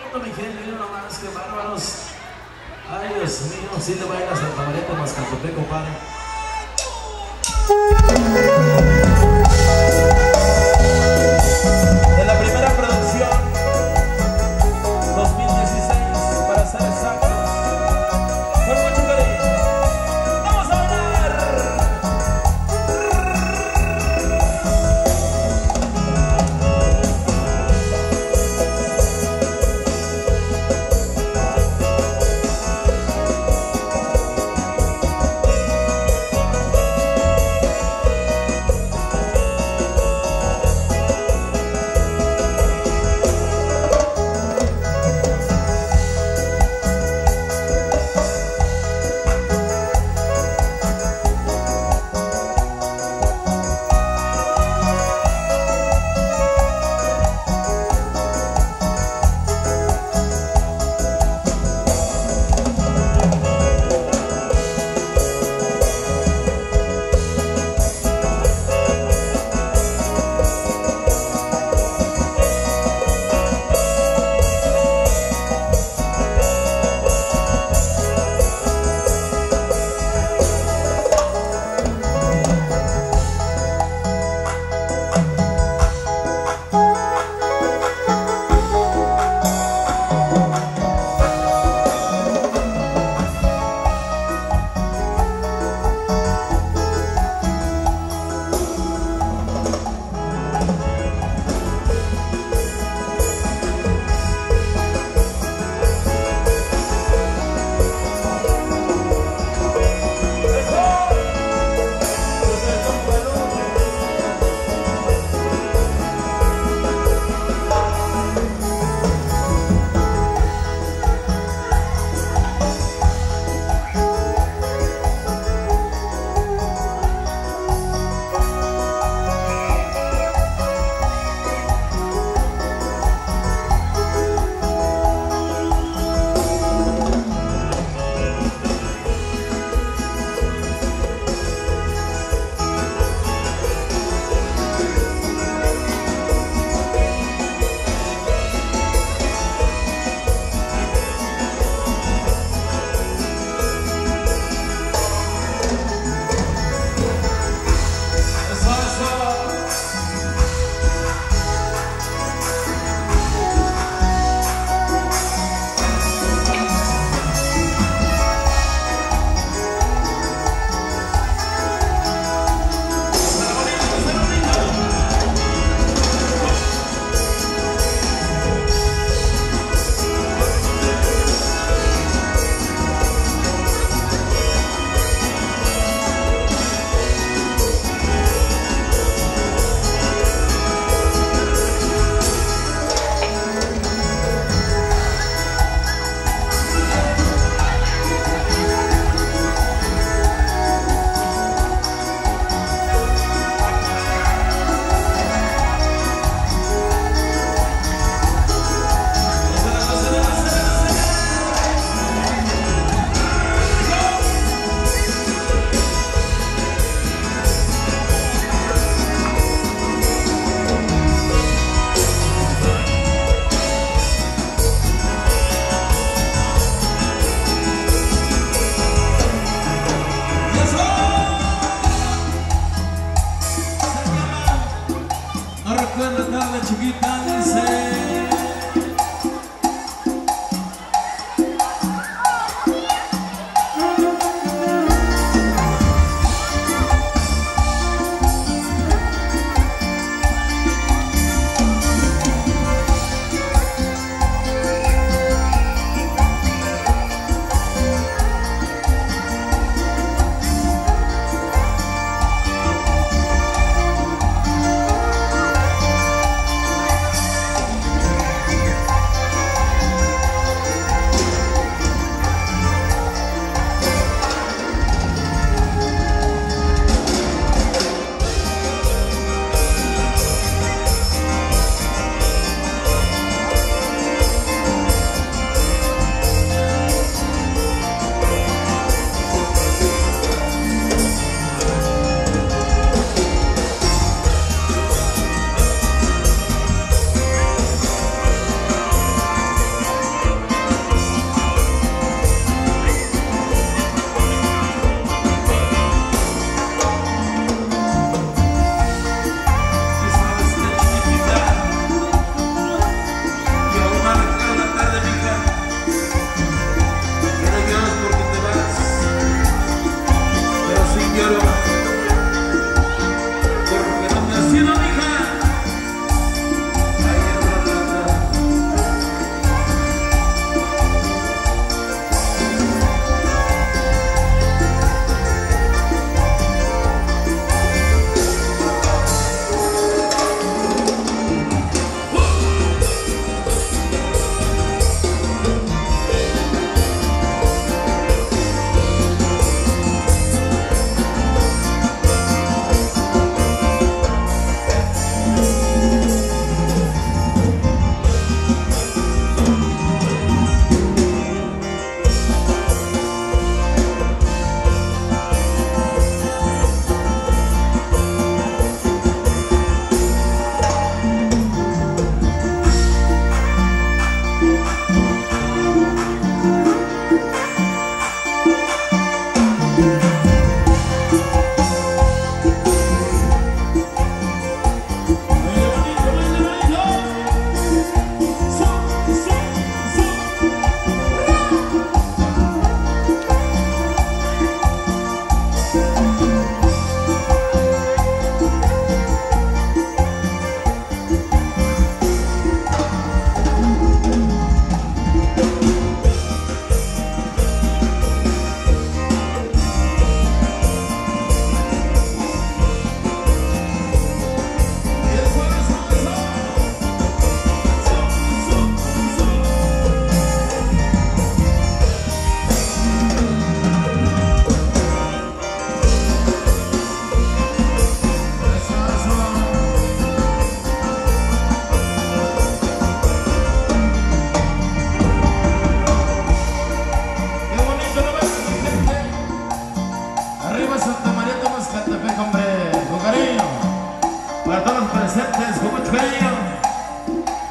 mundo, mi gente, miren nomás, qué bárbaros. Ay, Dios mío, sí le baila a Santa María de Mascatepec, compadre. De la primera producción dos mil dieciséis, para ser exactos, con mucho cariño. ¡Vamos a bailar!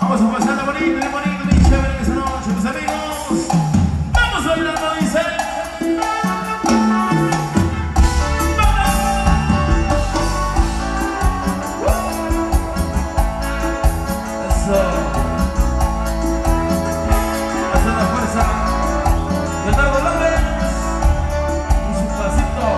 Vamos a pasarla bonito, bien bonito, bien chévere esa noche, mis amigos. Vamos bailando, dice. Eso. Esa es la fuerza de Nardo López y su pasito.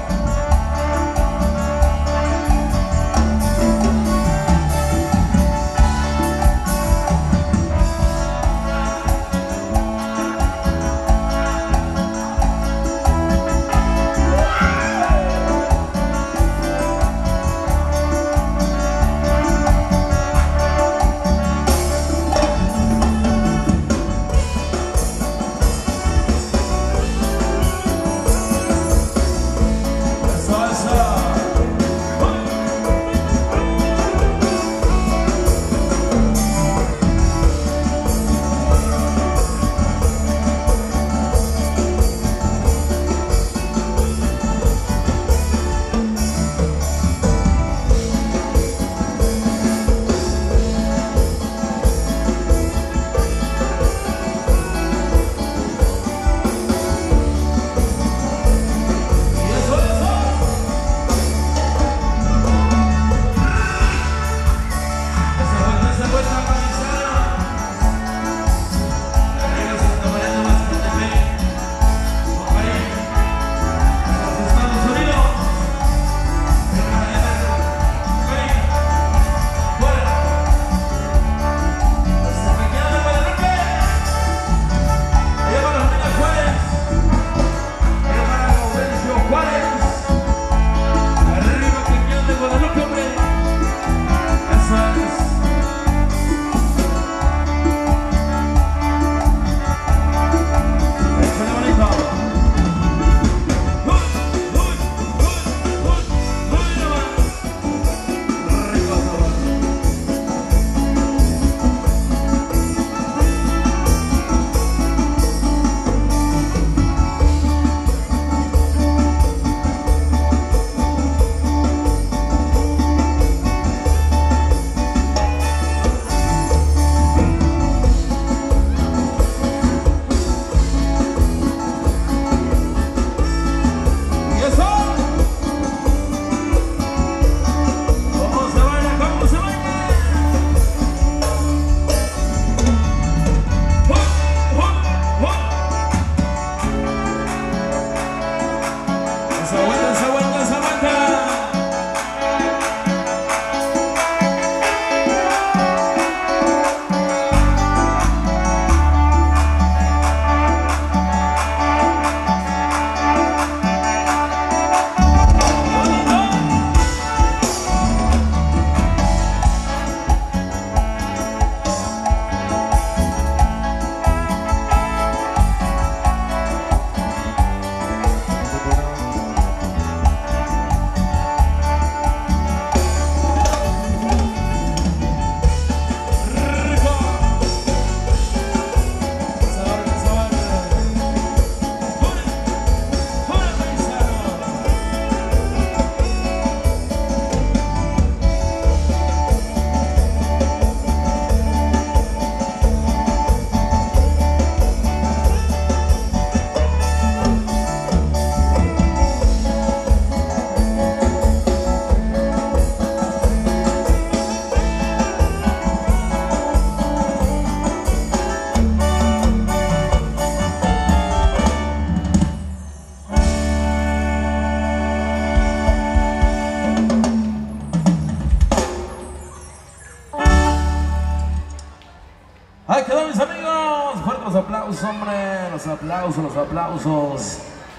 Ahí quedó, mis amigos. Fuertes los aplausos, hombre. Los aplausos, los aplausos.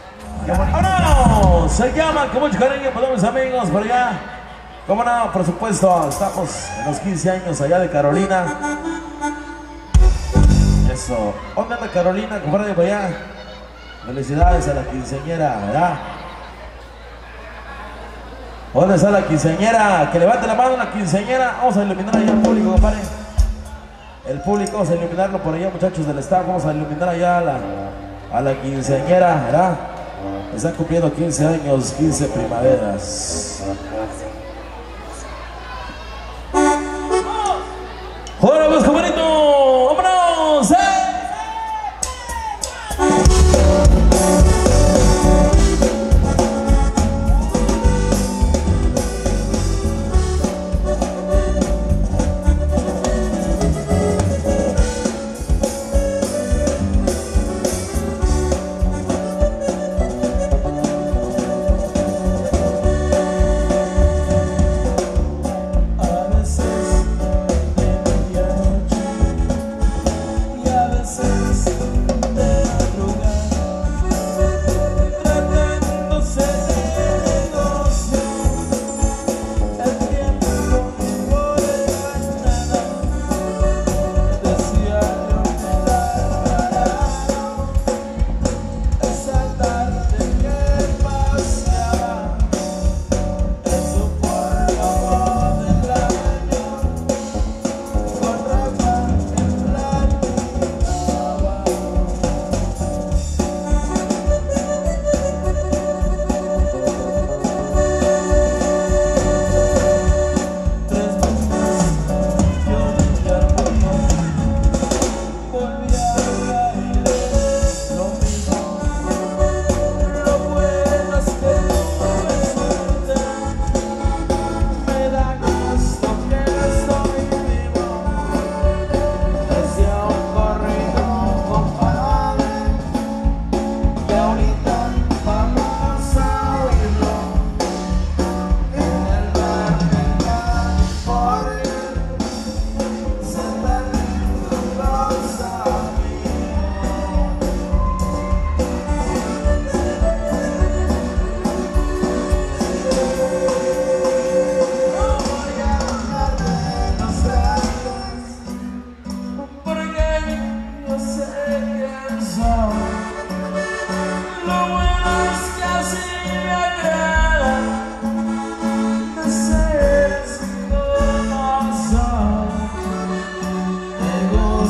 ¡Vámonos! Se llama con mucho cariño para mis amigos por allá. Cómo no, por supuesto. Estamos en los quince años allá de Carolina. Eso. ¿Dónde anda Carolina? Compadre, por allá. Felicidades a la quinceañera, ¿verdad? ¿Dónde está la quinceañera? Que levante la mano la quinceañera. Vamos a iluminar allá al público, compadre. El público, vamos a iluminarlo por allá, muchachos del staff. Vamos a iluminar allá a la, a la quinceañera, ¿verdad? Están cumpliendo quince años, quince primaveras. Bueno, pues,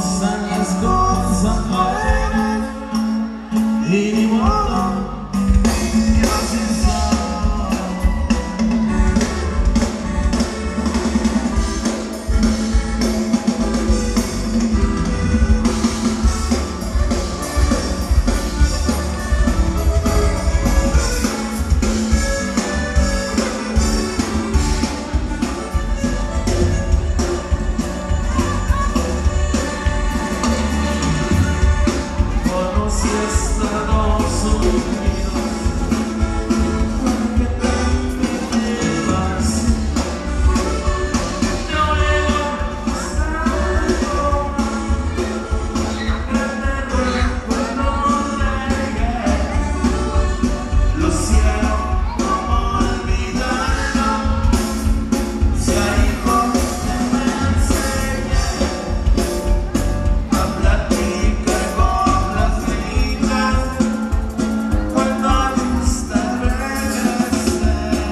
pasan las cosas buenas y ni modo que así son. Conocí Estados Unidos, porque también me vas. Yo era algo que me recuerdo llegué. Lo siento, cómo olvidarlo, si hay cosas que me enseñé a platicar con las niñas cuando gusta regresar.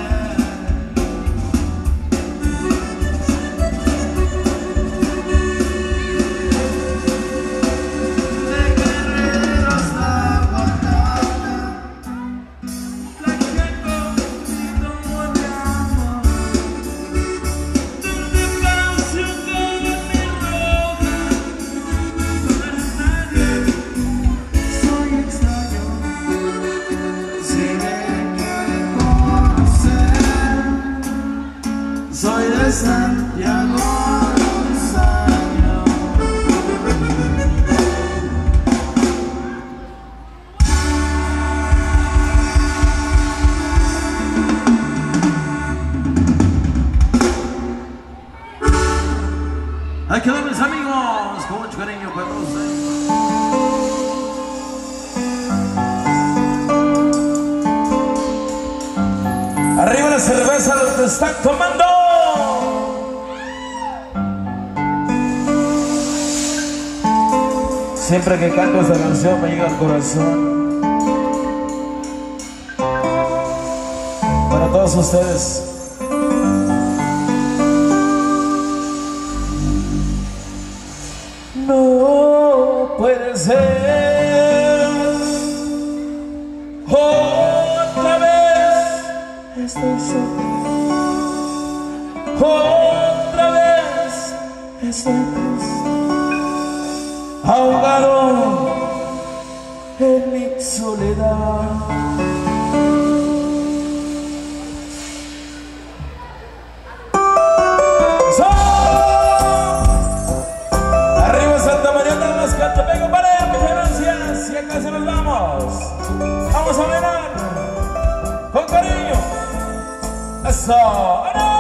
De Guerrero hasta Oaxaca, Tlaxiaco y Don de amor, donde canción como mi roja, no eres nadie, soy extraño, si me quiere conocer, soy de Santiago Rosario. Ahí quedó, mis amigos, con mucho cariño para ustedes. Arriba la cerveza, los que están tomando. Siempre que canto esta canción me llega al corazón. Para todos ustedes. No puede ser. Otra vez estoy solo. Otra vez estoy triste, ahogado en mi soledad. Arriba Santa María de los Catepec, vale, muchas gracias. Y acá se nos vamos. Vamos a bailar con cariño. Eso. ¡Ahora!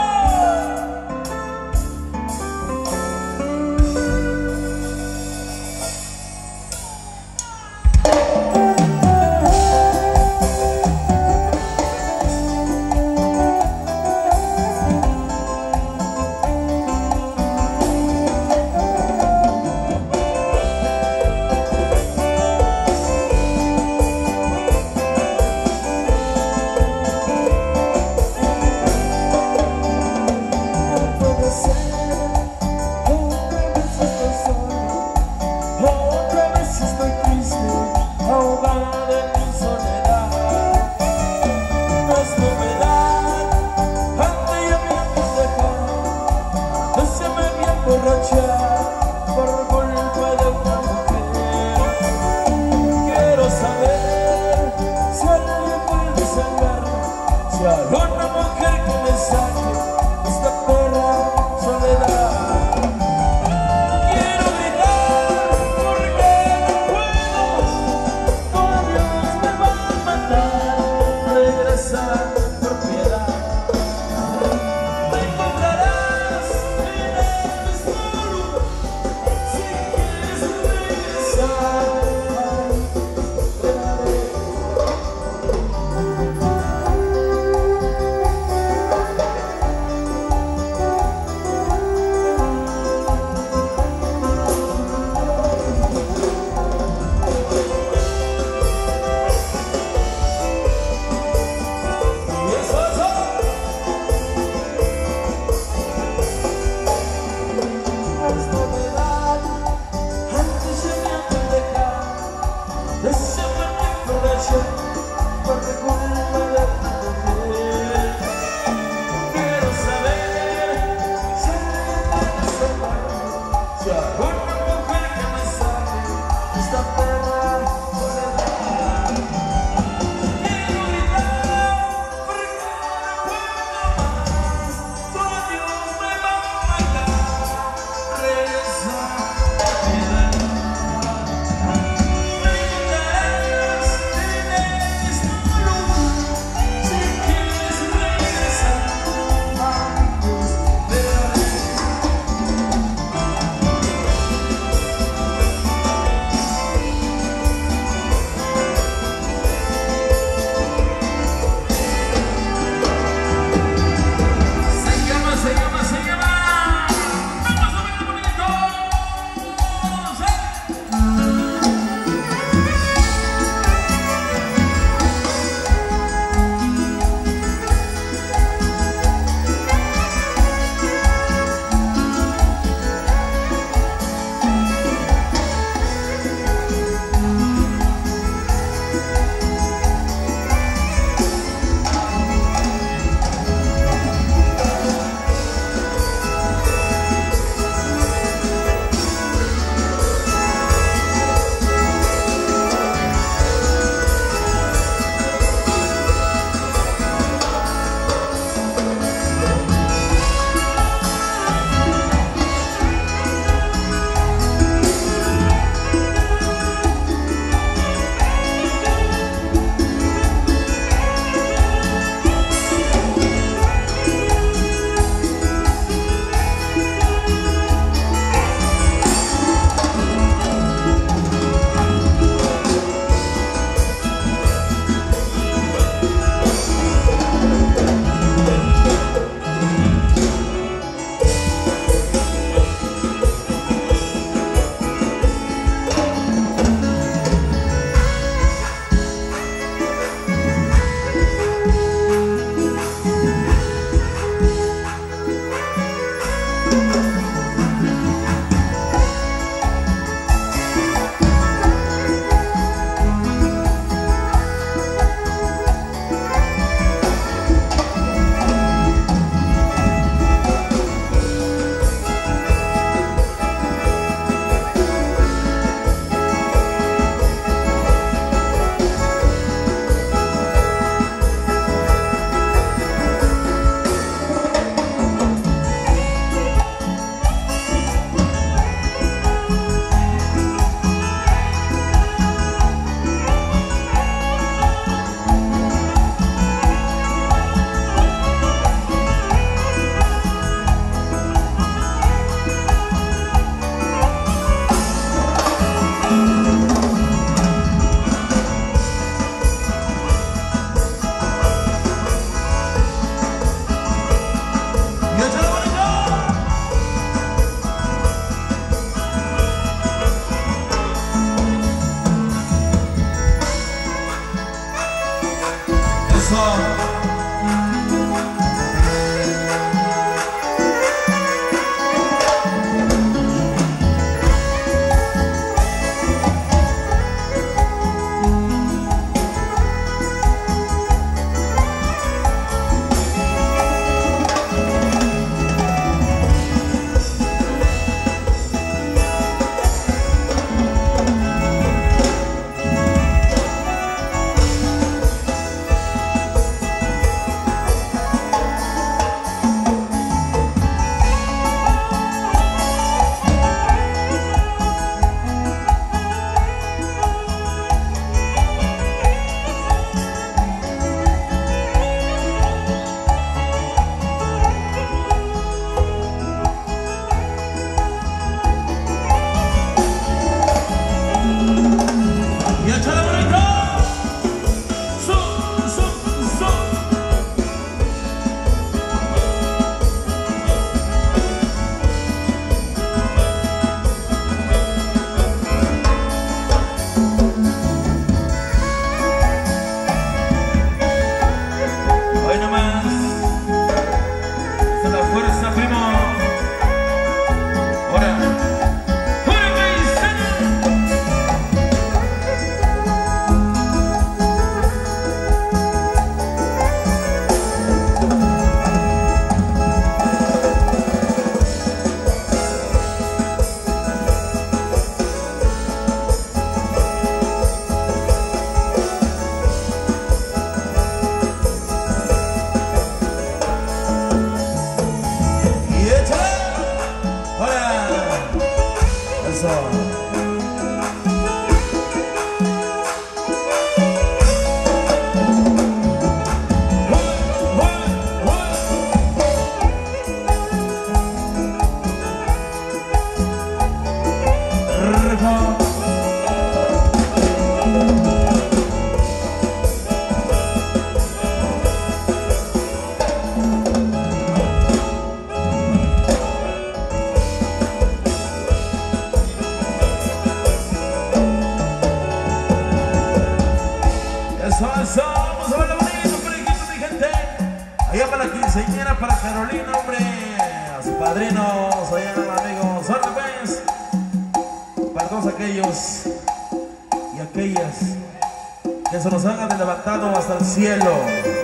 Vamos a verlo bonito, periquito, mi gente. Allá para la quinceañera, para Carolina, hombre. A sus padrinos, allá amigos. Suerte pues. Para todos aquellos y aquellas que se nos hagan de levantado hasta el cielo.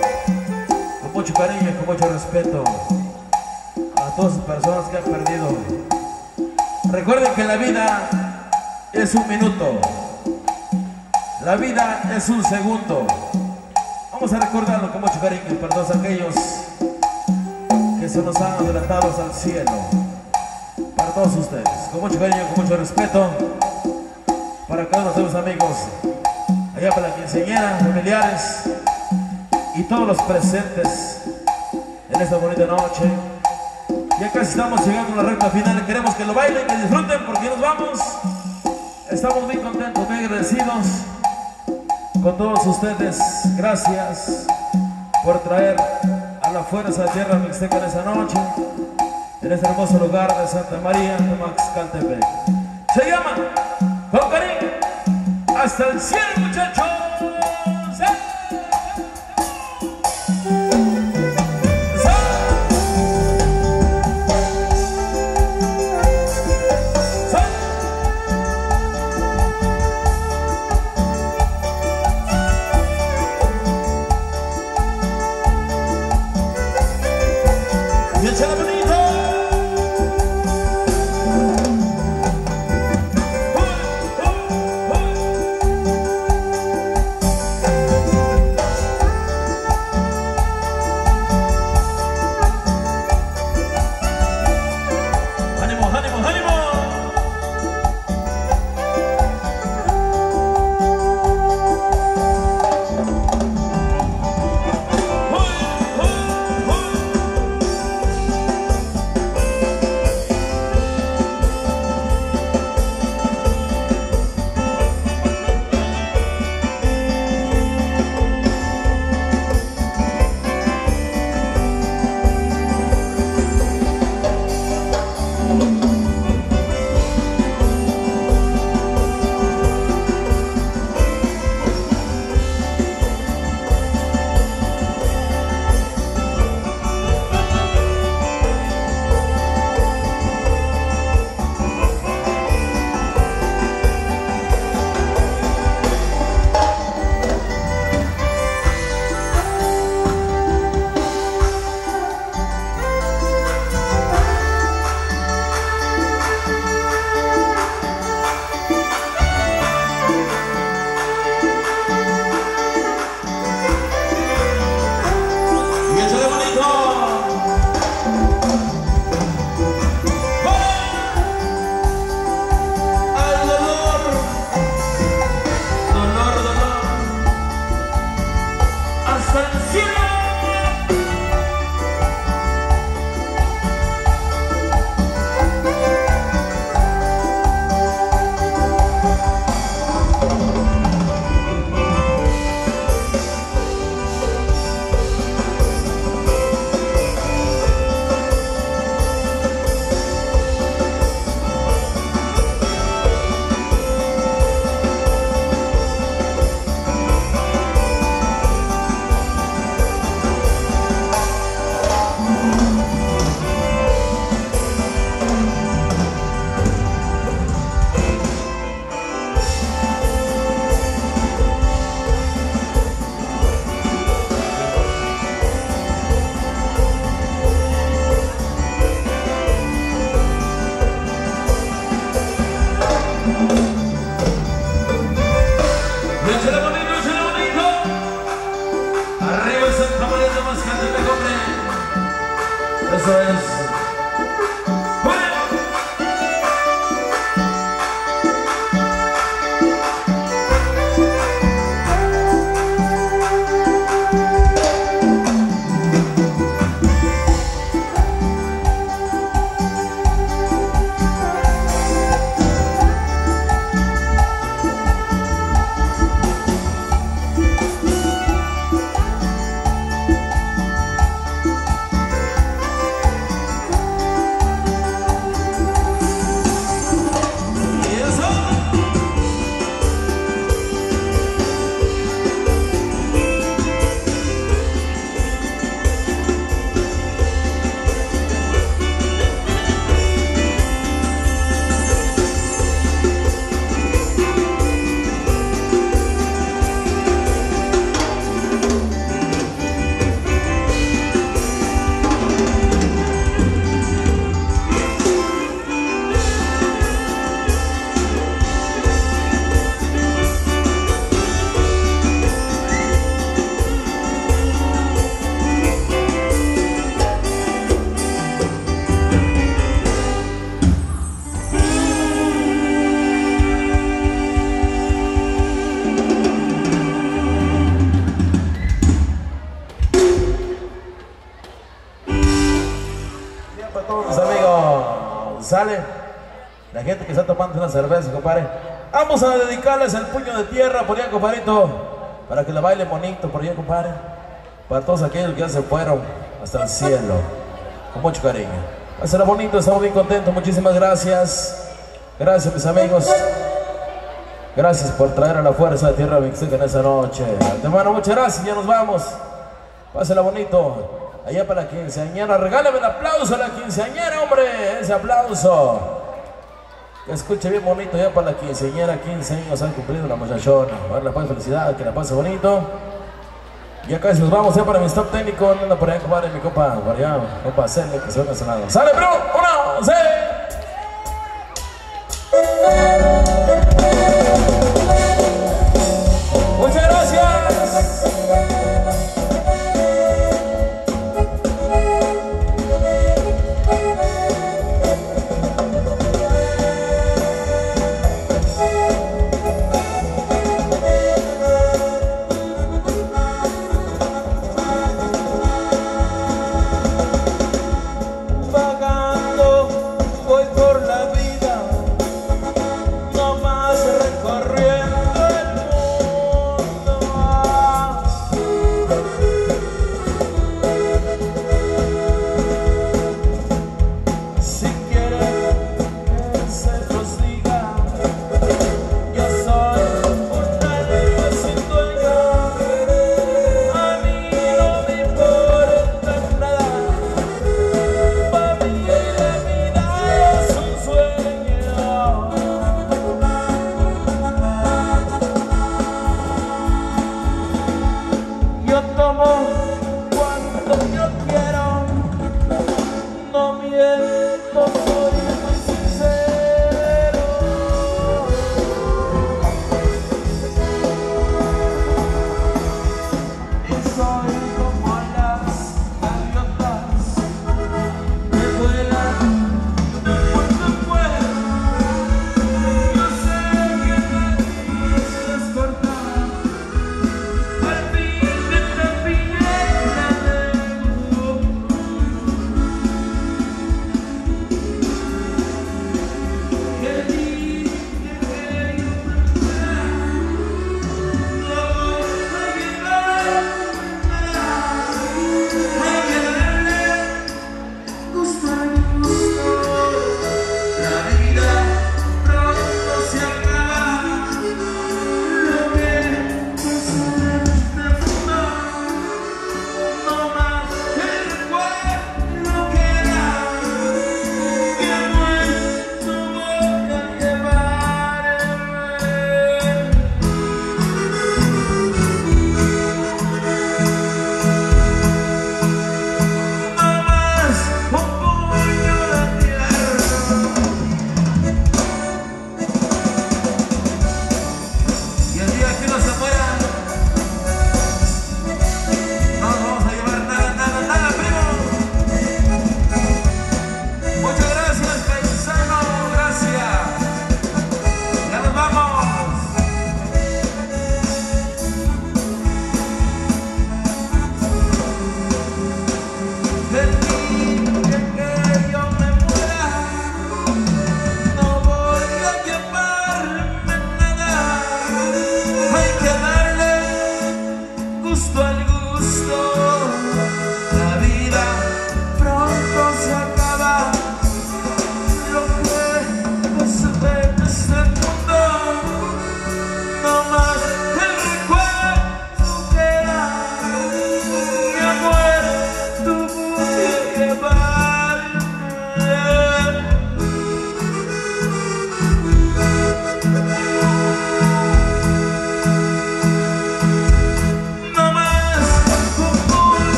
Con mucho cariño y con mucho respeto. A todas las personas que han perdido. Recuerden que la vida es un minuto. La vida es un segundo. Vamos a recordarlo con mucho cariño para todos aquellos que se nos han adelantado al cielo. Para todos ustedes, con mucho cariño, con mucho respeto. Para cada uno de los amigos, allá para la quinceañera, familiares y todos los presentes en esta bonita noche. Ya casi estamos llegando a la recta final. Queremos que lo bailen, que disfruten, porque nos vamos. Estamos muy contentos, muy agradecidos con todos ustedes. Gracias por traer a la fuerza de tierra mixteca en esta noche, en este hermoso lugar de Santa María de Maxcaltepec. Se llama con cariño Hasta el Cielo, muchachos. Eso es. Bueno. que una cerveza, compadre. Vamos a dedicarles el puño de tierra por allá, compadrito, para que le baile bonito por allá, compadre. Para todos aquellos que ya se fueron hasta el cielo, con mucho cariño. Va a ser bonito, estamos bien contentos, muchísimas gracias. Gracias, mis amigos. Gracias por traer a la fuerza de Tierra Mixteca en esa noche. Hermano, muchas gracias, ya nos vamos. Pásela bonito. Allá para la quinceañera, regálame el aplauso a la quinceañera, hombre. Ese aplauso. Que escuche bien bonito ya para la quinceañera. quince años han cumplido la muchachona. Darle paz, felicidad, que la pase bonito. Ya casi nos vamos ya para mi stop técnico. Anda por allá, compadre, mi compa. Por allá, compa, hacerle que suena sonado. ¡Sale, bro! ¡Uno! ¡Sí!